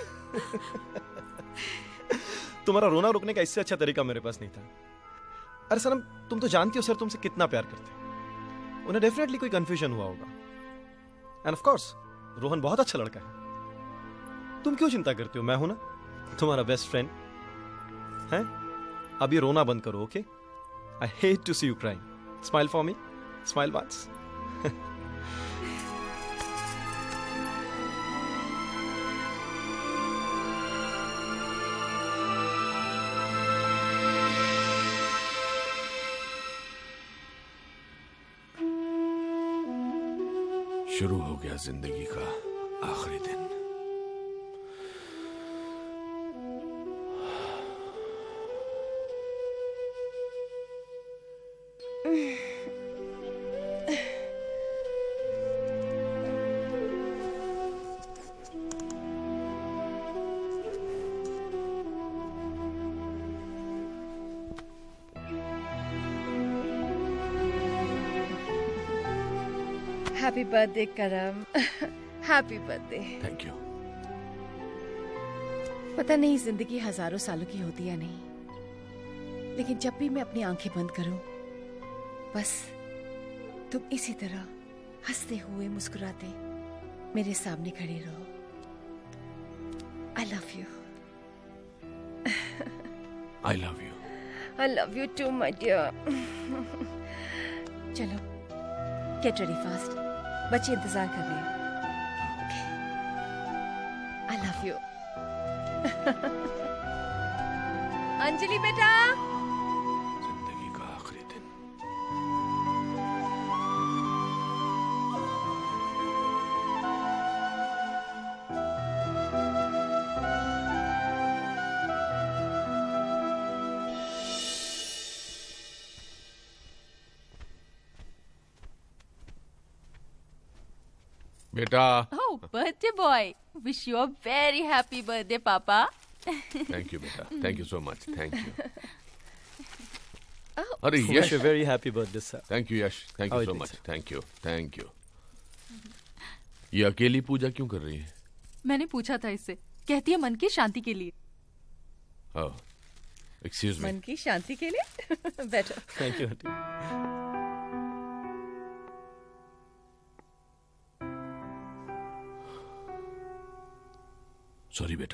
तुम्हारा रोना रुकने का इससे अच्छा तरीका मेरे पास नहीं था। अरे सनम, तुम तो जानती हो सर तुमसे कितना प्यार करते हैं। उन्हें डेफिनेटली कोई कंफ्यूजन हुआ होगा। एंड ऑफ कोर्स रोहन बहुत अच्छा लड़का है। तुम क्यों चिंता करती हो? मैं हूं ना, तुम्हारा बेस्ट फ्रेंड है। अब ये रोना बंद करो, okay? I hate to see you crying. Smile for me, smile once. शुरू हो गया जिंदगी का आखिरी दिन। Happy birthday Karam. Happy birthday. Thank you. पता नहीं जिंदगी हजारों सालों की होती या नहीं, लेकिन जब भी मैं अपनी आंखें बंद करूं, बस तुम इसी तरह हंसते हुए मुस्कुराते मेरे सामने खड़े रहो। I love you. I love you. I love you too my dear. चलो गेट रेडी फास्ट, बच्चे इंतजार कर रहे हैं। आई लव यू। अंजलि बेटा। जिंदगी का आखिरी दिन। बेटा। Oh, birthday boy. Wish you a very happy birthday, Papa. Thank you बेटा, thank you so much, thank you. Oh. अरे Wish Yash, you a very happy birthday, sir. Thank you Yash, thank you How so it much, is? Thank you, thank you. ये अकेली पूजा क्यों कर रही है? मैंने पूछा था इससे, कहती है मन की शांति के लिए। Oh, excuse me. मन की शांति के लिए। बैठो। Thank you aunty. सॉरी बेटा,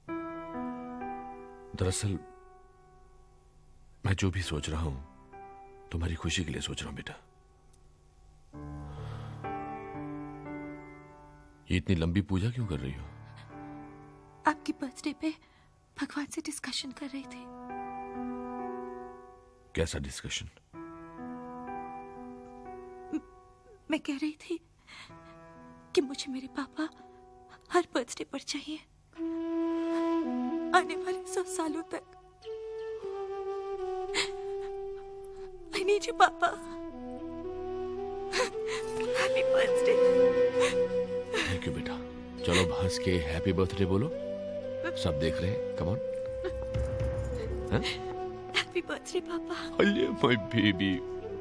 दरअसल मैं जो भी सोच रहा हूं तुम्हारी खुशी के लिए सोच रहा हूं बेटा। ये इतनी लंबी पूजा क्यों कर रही हो? आपकी बर्थडे पे भगवान से डिस्कशन कर रही थी। कैसा डिस्कशन? मैं कह रही थी कि मुझे मेरे पापा हर बर्थडे पर चाहिए आने वाले 100 सालों तक। I need you, पापा। Happy birthday. थैंक यू बेटा। चलो हंस के हैप्पी बर्थडे बोलो, सब देख रहे हैं। Come on. हैप्पी बर्थडे पापा। अरे माय बेबी।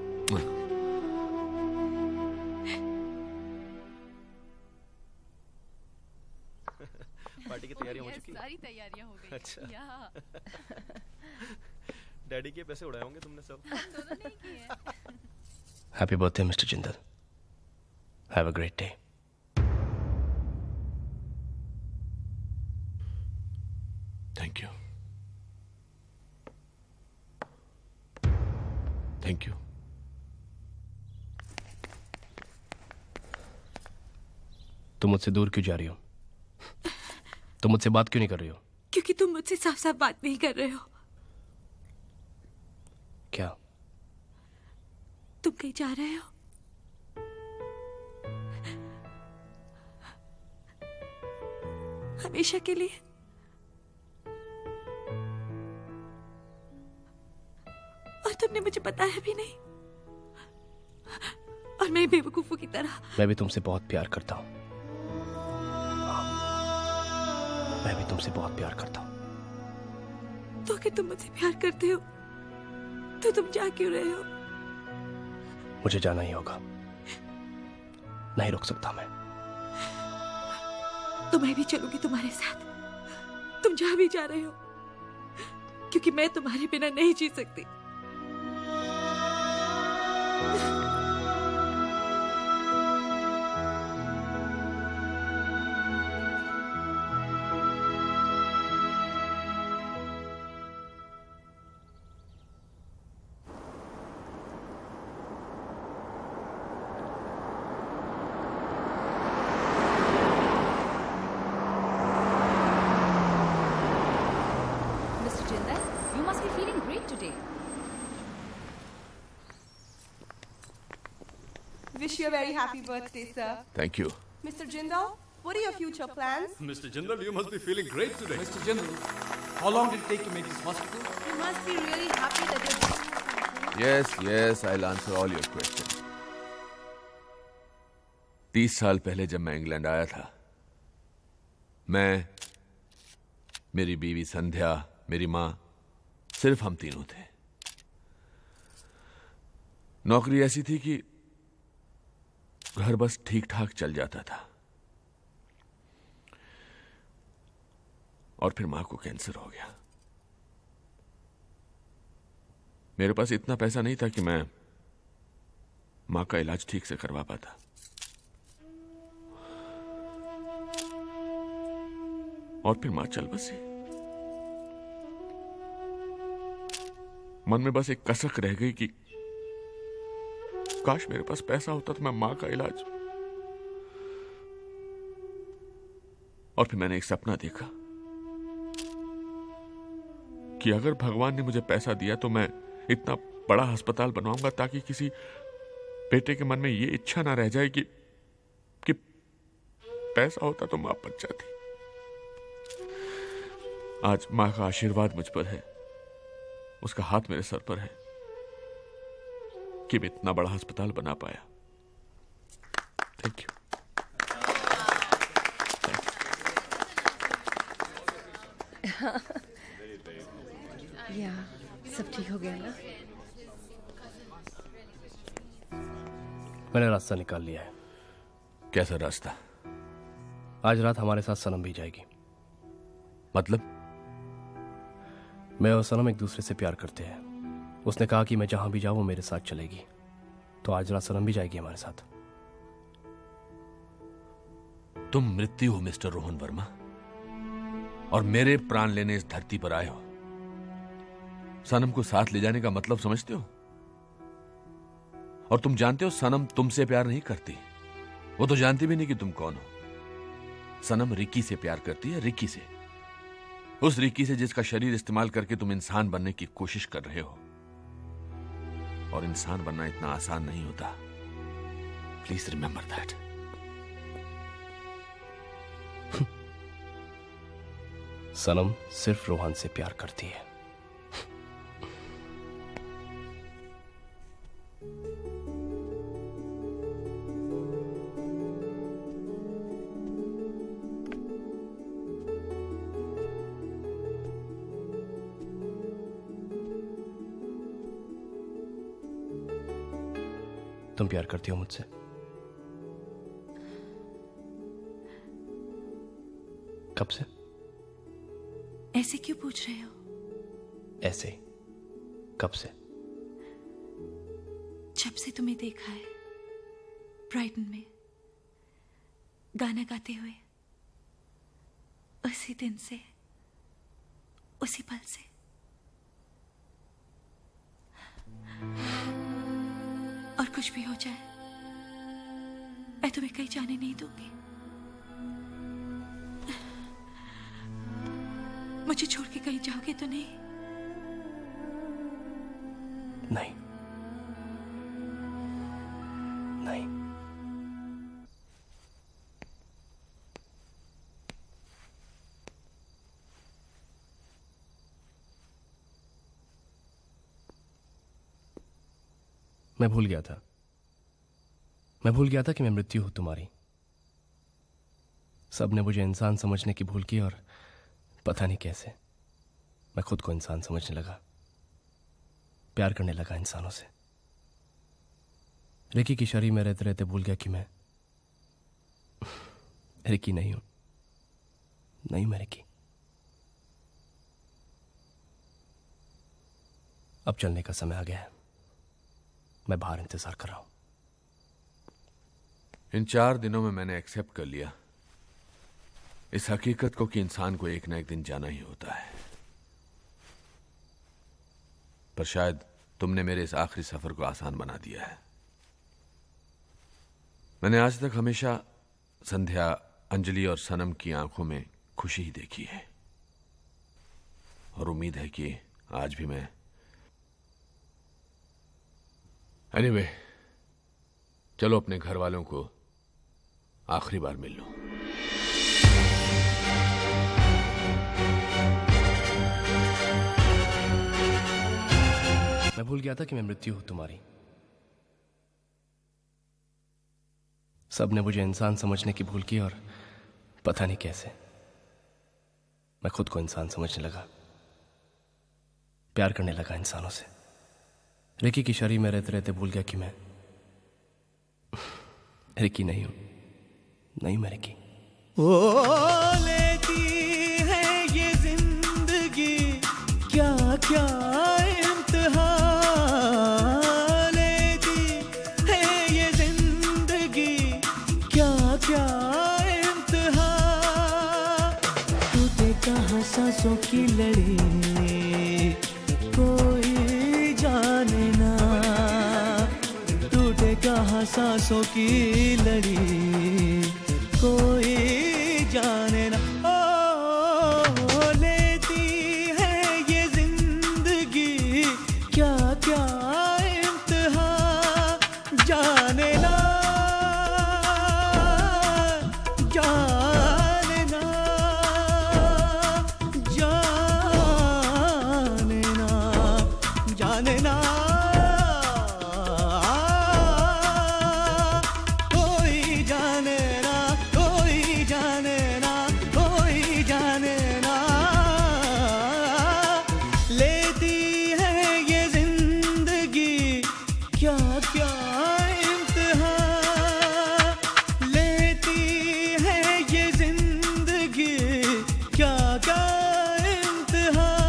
पार्टी की तैयारी हो चुकी है? सारी तैयारियां हो गई। अच्छा। डैडी के पैसे उड़ाए होंगे तुमने सब। हम दोनों ने किए। Happy birthday mister Jindal. Have a great day. Thank you, thank you. तुम मुझसे दूर क्यों जा रही हो? तुम मुझसे बात क्यों नहीं कर रही हो? क्योंकि तुम मुझसे साफ साफ बात नहीं कर रहे हो। क्या? तुम कहीं जा रहे हो? हमेशा के लिए? और तुमने मुझे बताया भी नहीं, और मैं बेवकूफों की तरह। मैं भी तुमसे बहुत प्यार करता हूं। मैं भी तुमसे बहुत प्यार करता हूं। तो अगर तुम मुझसे प्यार करते हो तो तुम जा क्यों रहे हो? मुझे जाना ही होगा, नहीं रुक सकता मैं। तो मैं भी चलूंगी तुम्हारे साथ, तुम जहां भी जा रहे हो, क्योंकि मैं तुम्हारे बिना नहीं जी सकती। Wish you a very happy birthday, sir. Thank you. Mr. Jindal, what are your future plans? Mr. Jindal, you must be feeling great today. Mr. Jindal, how long did it take to make this hospital? You must be really happy that you're doing something. Yes, yes, I'll answer all your questions. 30 साल पहले जब मैं England आया था, मैं, मेरी बीवी संध्या, मेरी माँ, सिर्फ हम तीनों थे। नौकरी ऐसी थी कि घर बस ठीक ठाक चल जाता था और फिर मां को कैंसर हो गया। मेरे पास इतना पैसा नहीं था कि मैं मां का इलाज ठीक से करवा पाता। और फिर मां चल बसी। मन में बस एक कसक रह गई कि काश मेरे पास पैसा होता तो मैं मां का इलाज। और फिर मैंने एक सपना देखा कि अगर भगवान ने मुझे पैसा दिया तो मैं इतना बड़ा अस्पताल बनवाऊंगा ताकि किसी बेटे के मन में ये इच्छा ना रह जाए कि पैसा होता तो मां बच जाती। आज मां का आशीर्वाद मुझ पर है, उसका हाथ मेरे सर पर है कि मैं इतना बड़ा अस्पताल बना पाया। Thank you. या सब ठीक हो गया ना? मैंने रास्ता निकाल लिया है। कैसा रास्ता? आज रात हमारे साथ सनम भी जाएगी। मतलब? मैं और सनम एक दूसरे से प्यार करते हैं। उसने कहा कि मैं जहां भी जाऊं वो मेरे साथ चलेगी, तो आज रात सनम भी जाएगी हमारे साथ। तुम मृत्यु हो मिस्टर रोहन वर्मा, और मेरे प्राण लेने इस धरती पर आए हो। सनम को साथ ले जाने का मतलब समझते हो? और तुम जानते हो सनम तुमसे प्यार नहीं करती। वो तो जानती भी नहीं कि तुम कौन हो। सनम रिकी से प्यार करती है, रिकी से। उस रिकी से जिसका शरीर इस्तेमाल करके तुम इंसान बनने की कोशिश कर रहे हो। और इंसान बनना इतना आसान नहीं होता। Please remember that. सनम सिर्फ रोहन से प्यार करती है। तुम प्यार करती हो मुझसे? कब से? ऐसे क्यों पूछ रहे हो? ऐसे ही। कब से? जब से तुम्हें देखा है ब्राइटन में गाना गाते हुए, उसी दिन से, उसी पल से। और कुछ भी हो जाए, मैं तुम्हें कहीं जाने नहीं दूंगी। मुझे छोड़ के कहीं जाओगे तो नहीं? नहीं, नहीं। मैं भूल गया था। मैं भूल गया था कि मैं मृत्यु हूं तुम्हारी। सबने मुझे इंसान समझने की भूल की, और पता नहीं कैसे मैं खुद को इंसान समझने लगा। प्यार करने लगा इंसानों से। रिकी की शरीर में रहते रहते भूल गया कि मैं रिकी नहीं हूं। नहीं, मैं रिकी। अब चलने का समय आ गया है। मैं बाहर इंतजार कर रहा हूं। इन 4 दिनों में मैंने एक्सेप्ट कर लिया इस हकीकत को कि इंसान को एक ना एक दिन जाना ही होता है। पर शायद तुमने मेरे इस आखिरी सफर को आसान बना दिया है। मैंने आज तक हमेशा संध्या, अंजलि और सनम की आंखों में खुशी ही देखी है, और उम्मीद है कि आज भी मैं। एनीवे, चलो अपने घर वालों को आखिरी बार मिल लो। मैं भूल गया था कि मैं मृत्यु हूं तुम्हारी। सबने मुझे इंसान समझने की भूल की, और पता नहीं कैसे मैं खुद को इंसान समझने लगा। प्यार करने लगा इंसानों से। रिकी की शरीर में रहते रहते भूल गया कि मैं रिकी नहीं हूं, नहीं मैं रिकी। ओ लेती है ये जिंदगी क्या क्या इम्तिहान, लेती है ये जिंदगी क्या क्या इम्तिहान। टूटे कहाँ सांसों की लड़ी कोई जाने ना, टूटे कहाँ सांसों की लड़ी कोई जाने ना। ओ लेती है ये जिंदगी क्या क्या इम्तिहान, जाने ना जाने ना जाने ना जाने ना। कोई जाने ना कोई जाने ना कोई जाने ना। लेती है ये जिंदगी क्या क्या इम्तिहान, लेती है ये जिंदगी क्या क्या इम्तिहान।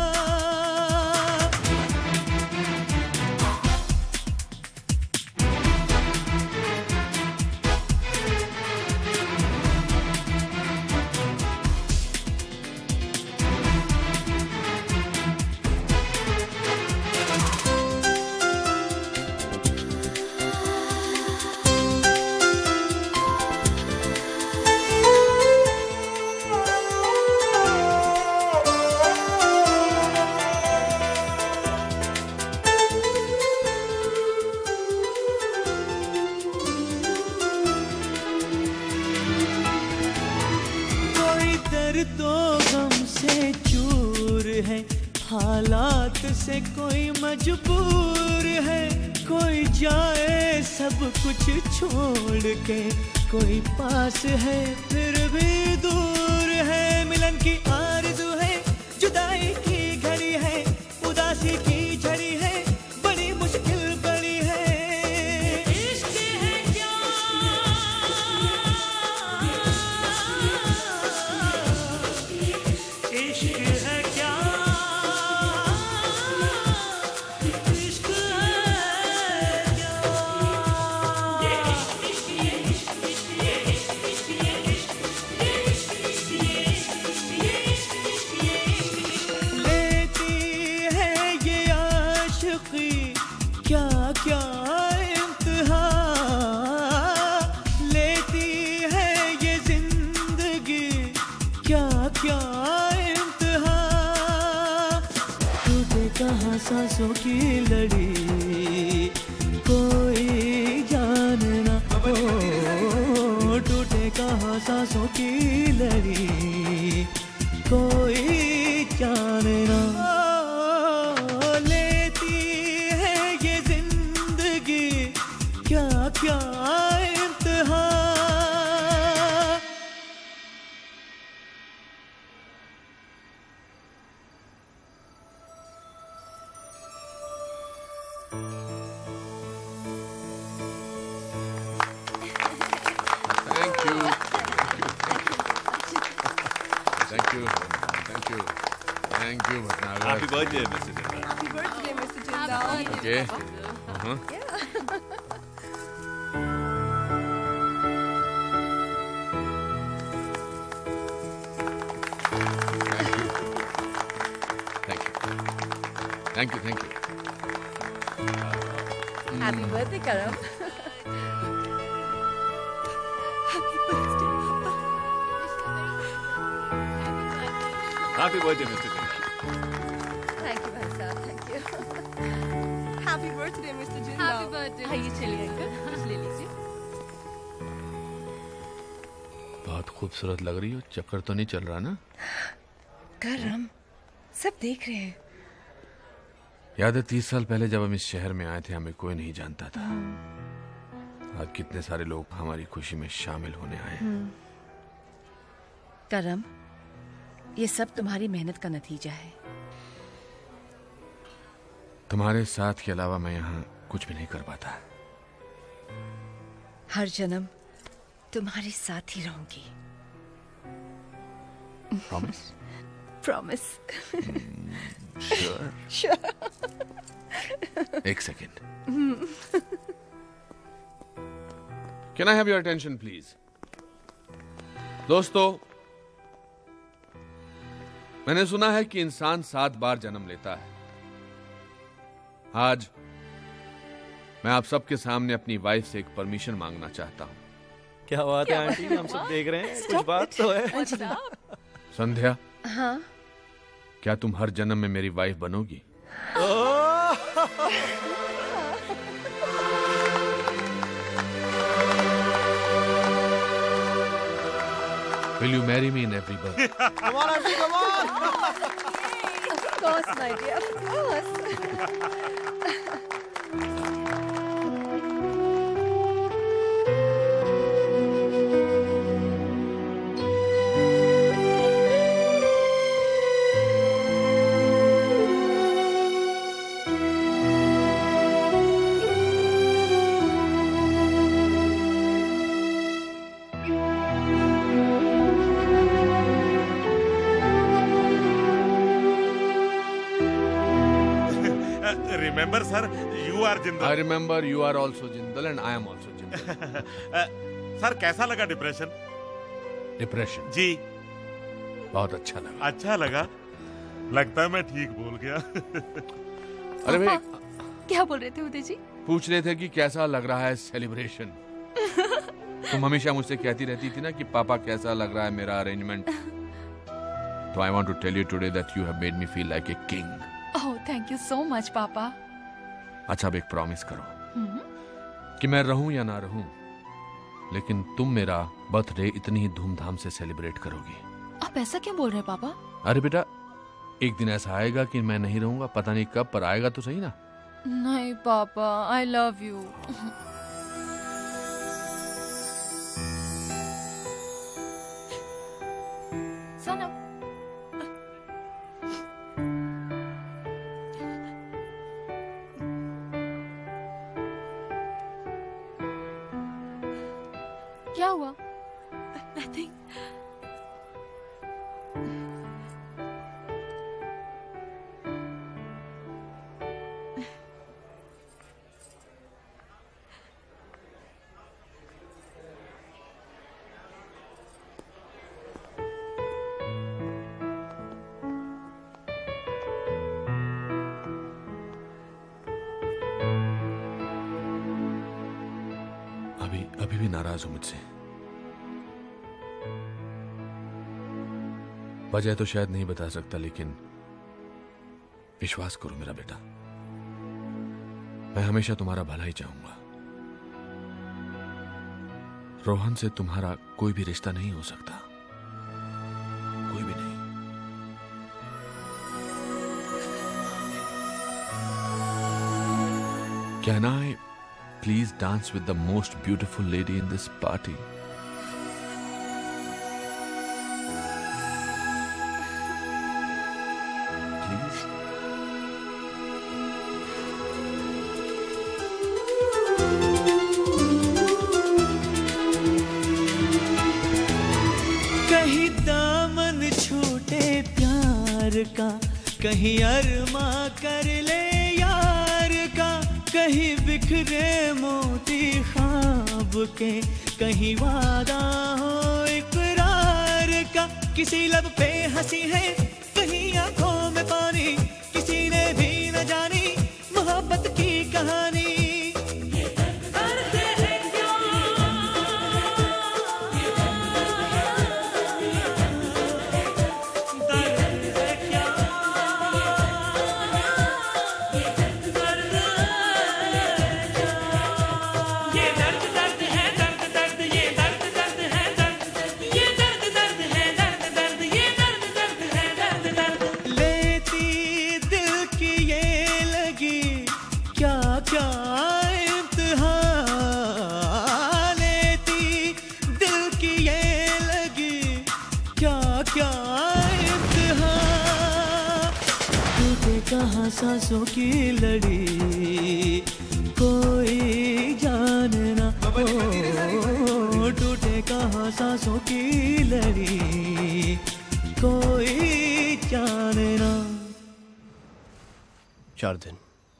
कोई दर्दो गम से चूर है, हालात से कोई मजबूर है। कोई जाए सब कुछ छोड़ के, कोई पास है फिर भी दूर है। मिलन की आरज़ू है, जुदाई की घड़ी है, उदासी की झड़ी है, बड़ी मुश्किल बड़ी है। इश्क है क्या इश्क है क्या इश्क लेती है ये आशिकी क्या क्या इम्तिहान, लेती है ये जिंदगी क्या क्या इम्तिहान। टूटे कहाँ सांसों की लड़ी कोई जाने ना, ओ टूटे कहाँ सांसों की लड़ी कोई जाने ना। ओ, लेती है ये जिंदगी क्या क्या इम्तिहान। Thank you. Thank you. Thank you. Thank you, Bhatnagar. Happy birthday, Mr. Sinha. Happy birthday, Mr. Jindal. Okay. Thank you. Thank you. Happy birthday, Karam. Happy birthday, Mr. Sinha. Thank you, भाई साहब. Thank you. Happy birthday, Mr. Jindal. Happy birthday. आइए चलिए uncle, कुछ ले लीजिए। बहुत खूबसूरत लग रही हो। चक्कर तो नहीं चल रहा ना? करम, सब देख रहे हैं। याद है 30 साल पहले जब हम इस शहर में आए थे, हमें कोई नहीं जानता था। आज कितने सारे लोग हमारी खुशी में शामिल होने आए हैं। करम, ये सब तुम्हारी मेहनत का नतीजा है। तुम्हारे साथ के अलावा मैं यहाँ कुछ भी नहीं कर पाता। हर जन्म तुम्हारे साथ ही रहूंगी। प्रॉमिस? प्रॉमिस। श्योर? श्योर। एक second. Can I have your attention please? दोस्तों, मैंने सुना है कि इंसान 7 बार जन्म लेता है। आज मैं आप सबके सामने अपनी वाइफ से एक परमिशन मांगना चाहता हूं। क्या बात है आंटी, हम सब देख रहे हैं, कुछ बात तो है। संध्या, हाँ? क्या तुम हर जन्म में मेरी वाइफ बनोगी? Will you marry me in every birth? Come on, Auntie, come on! Of course, my dear, of course. Remember, sir, you are Jindal. I remember you are also Jindal and I am also Jindal. Sir, कैसा लगा depression? Depression? जी। बहुत अच्छा लगा। अच्छा लगा? लगता है मैं ठीक बोल गया। अरे भाई, क्या बोल रहे थे उदय जी? पूछ रहे थे कि कैसा लग रहा है सेलिब्रेशन। तुम हमेशा मुझसे कहती रहती थी ना कि पापा कैसा लग रहा है मेरा अरेंजमेंट। तो I want to tell you today that you have made me feel like a king. Oh, thank you so much, पापा। अच्छा, अब एक प्रॉमिस करो कि मैं रहूं या ना रहूं, लेकिन तुम मेरा बर्थडे इतनी ही धूमधाम से सेलिब्रेट करोगी। आप ऐसा क्यों बोल रहे हैं पापा? अरे बेटा, एक दिन ऐसा आएगा कि मैं नहीं रहूंगा, पता नहीं कब, पर आएगा तो सही ना। नहीं पापा, I love you। सनम, क्या हुआ? Nothing. अभी भी नाराज हो मुझसे। वजह तो शायद नहीं बता सकता, लेकिन विश्वास करो मेरा बेटा, मैं हमेशा तुम्हारा भला ही चाहूंगा। रोहन से तुम्हारा कोई भी रिश्ता नहीं हो सकता, कोई भी नहीं। Can I please dance with the most beautiful lady in this party? Please? कहीं दामन छूटे प्यार का, कहीं अरमा कर ले यार का, कहीं बिखरे मोती ख्वाब के, कहीं वादा हो इकरार का। किसी लब पे हंसी है, कहीं आंखों में पानी, किसी ने भी न जानी मोहब्बत की कहानी। सांसों की लड़ी कोई जाने ना हो, टूटे कहाँ सांसों की लड़ी, कोई जाने ना। 4 दिन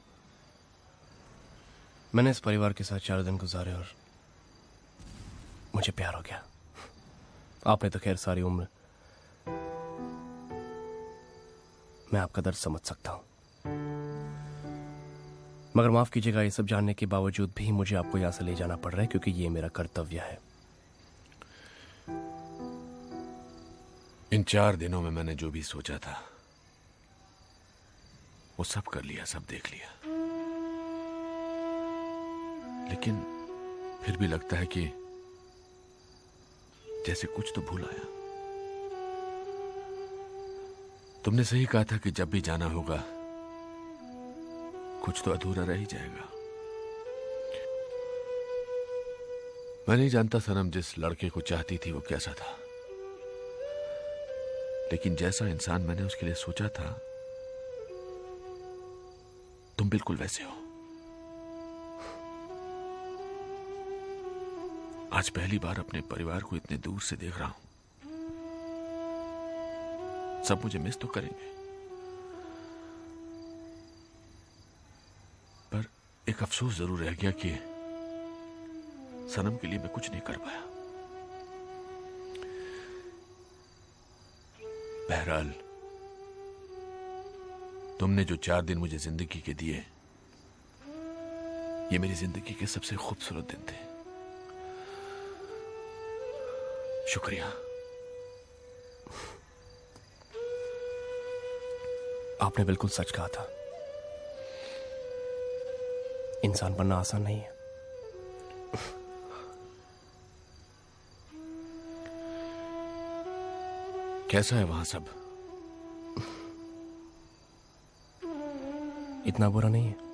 मैंने इस परिवार के साथ 4 दिन गुजारे और मुझे प्यार हो गया। आपने तो खैर सारी उम्र, मैं आपका दर्द समझ सकता हूं, मगर माफ कीजिएगा, ये सब जानने के बावजूद भी मुझे आपको यहां से ले जाना पड़ रहा है क्योंकि ये मेरा कर्तव्य है। इन 4 दिनों में मैंने जो भी सोचा था वो सब कर लिया, सब देख लिया, लेकिन फिर भी लगता है कि जैसे कुछ तो भूल आया। तुमने सही कहा था कि जब भी जाना होगा कुछ तो अधूरा रह ही जाएगा। मैं नहीं जानता सनम जिस लड़के को चाहती थी वो कैसा था, लेकिन जैसा इंसान मैंने उसके लिए सोचा था तुम बिल्कुल वैसे हो। आज पहली बार अपने परिवार को इतने दूर से देख रहा हूं। सब मुझे मिस तो करेंगे, पर एक अफसोस जरूर रह गया कि सनम के लिए मैं कुछ नहीं कर पाया। बहरहाल तुमने जो 4 दिन मुझे जिंदगी के दिए, ये मेरी जिंदगी के सबसे खूबसूरत दिन थे। शुक्रिया। आपने बिल्कुल सच कहा था, इंसान बनना आसान नहीं है। कैसा है वहां सब? इतना बुरा नहीं है।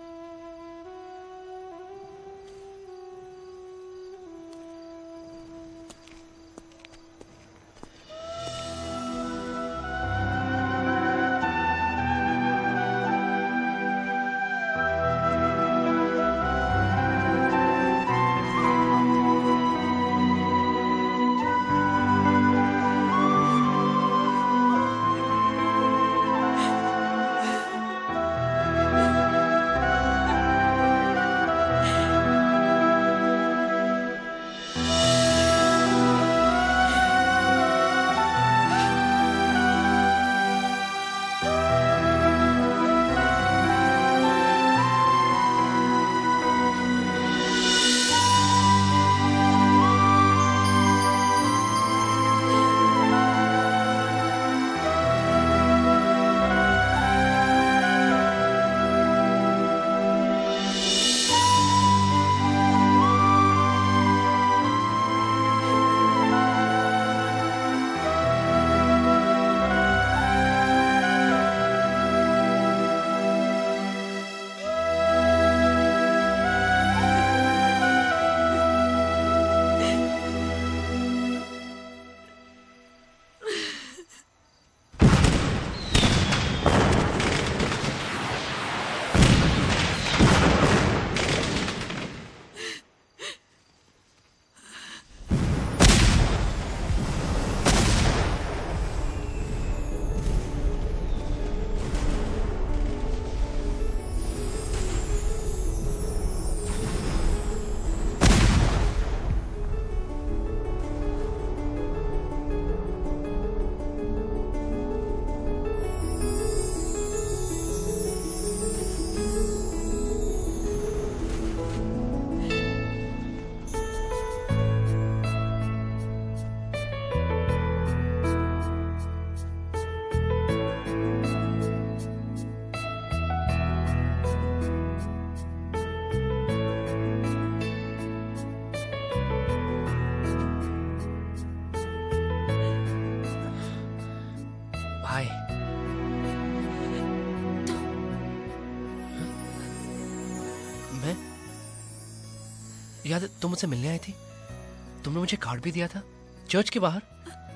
याद है तुम मुझसे मिलने आई थी, तुमने मुझे कार्ड भी दिया था चर्च के बाहर,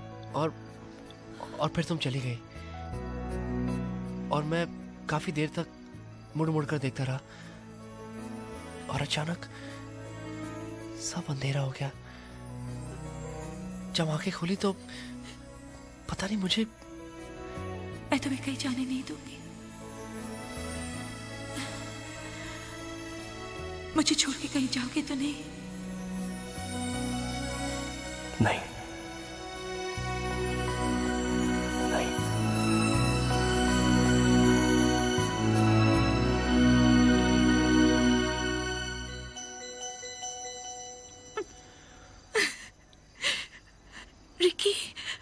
और फिर तुम चली गई और मैं काफी देर तक मुड़ मुड़ कर देखता रहा। और अचानक सब अंधेरा हो गया। जब आंखें खोली तो पता नहीं मुझे। मैं तुम्हें कहीं जाने नहीं दूंगी। मुझे छोड़ के कहीं जाओगे तो नहीं? नहीं, नहीं। रिकी।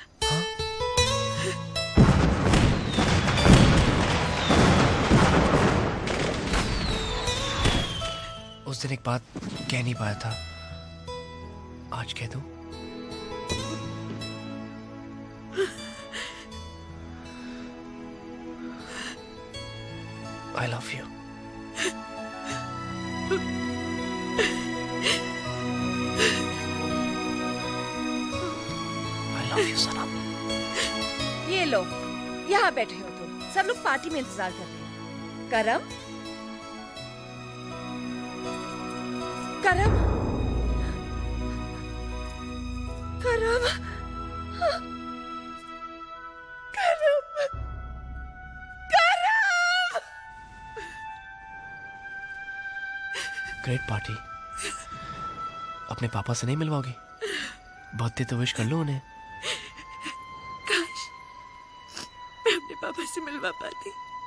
उस दिन एक बात कह नहीं पाया था, आज कह दूं? I love you. I love you, सनम। ये लो, यहाँ बैठे हो तुम। सब लोग पार्टी में इंतजार कर रहे हैं। करम, करम, करम, करम, करम। Great party. अपने पापा से नहीं मिलवाओगी? बर्थडे तो विश कर लो उन्हें। काश मैं अपने पापा से मिलवा पाती।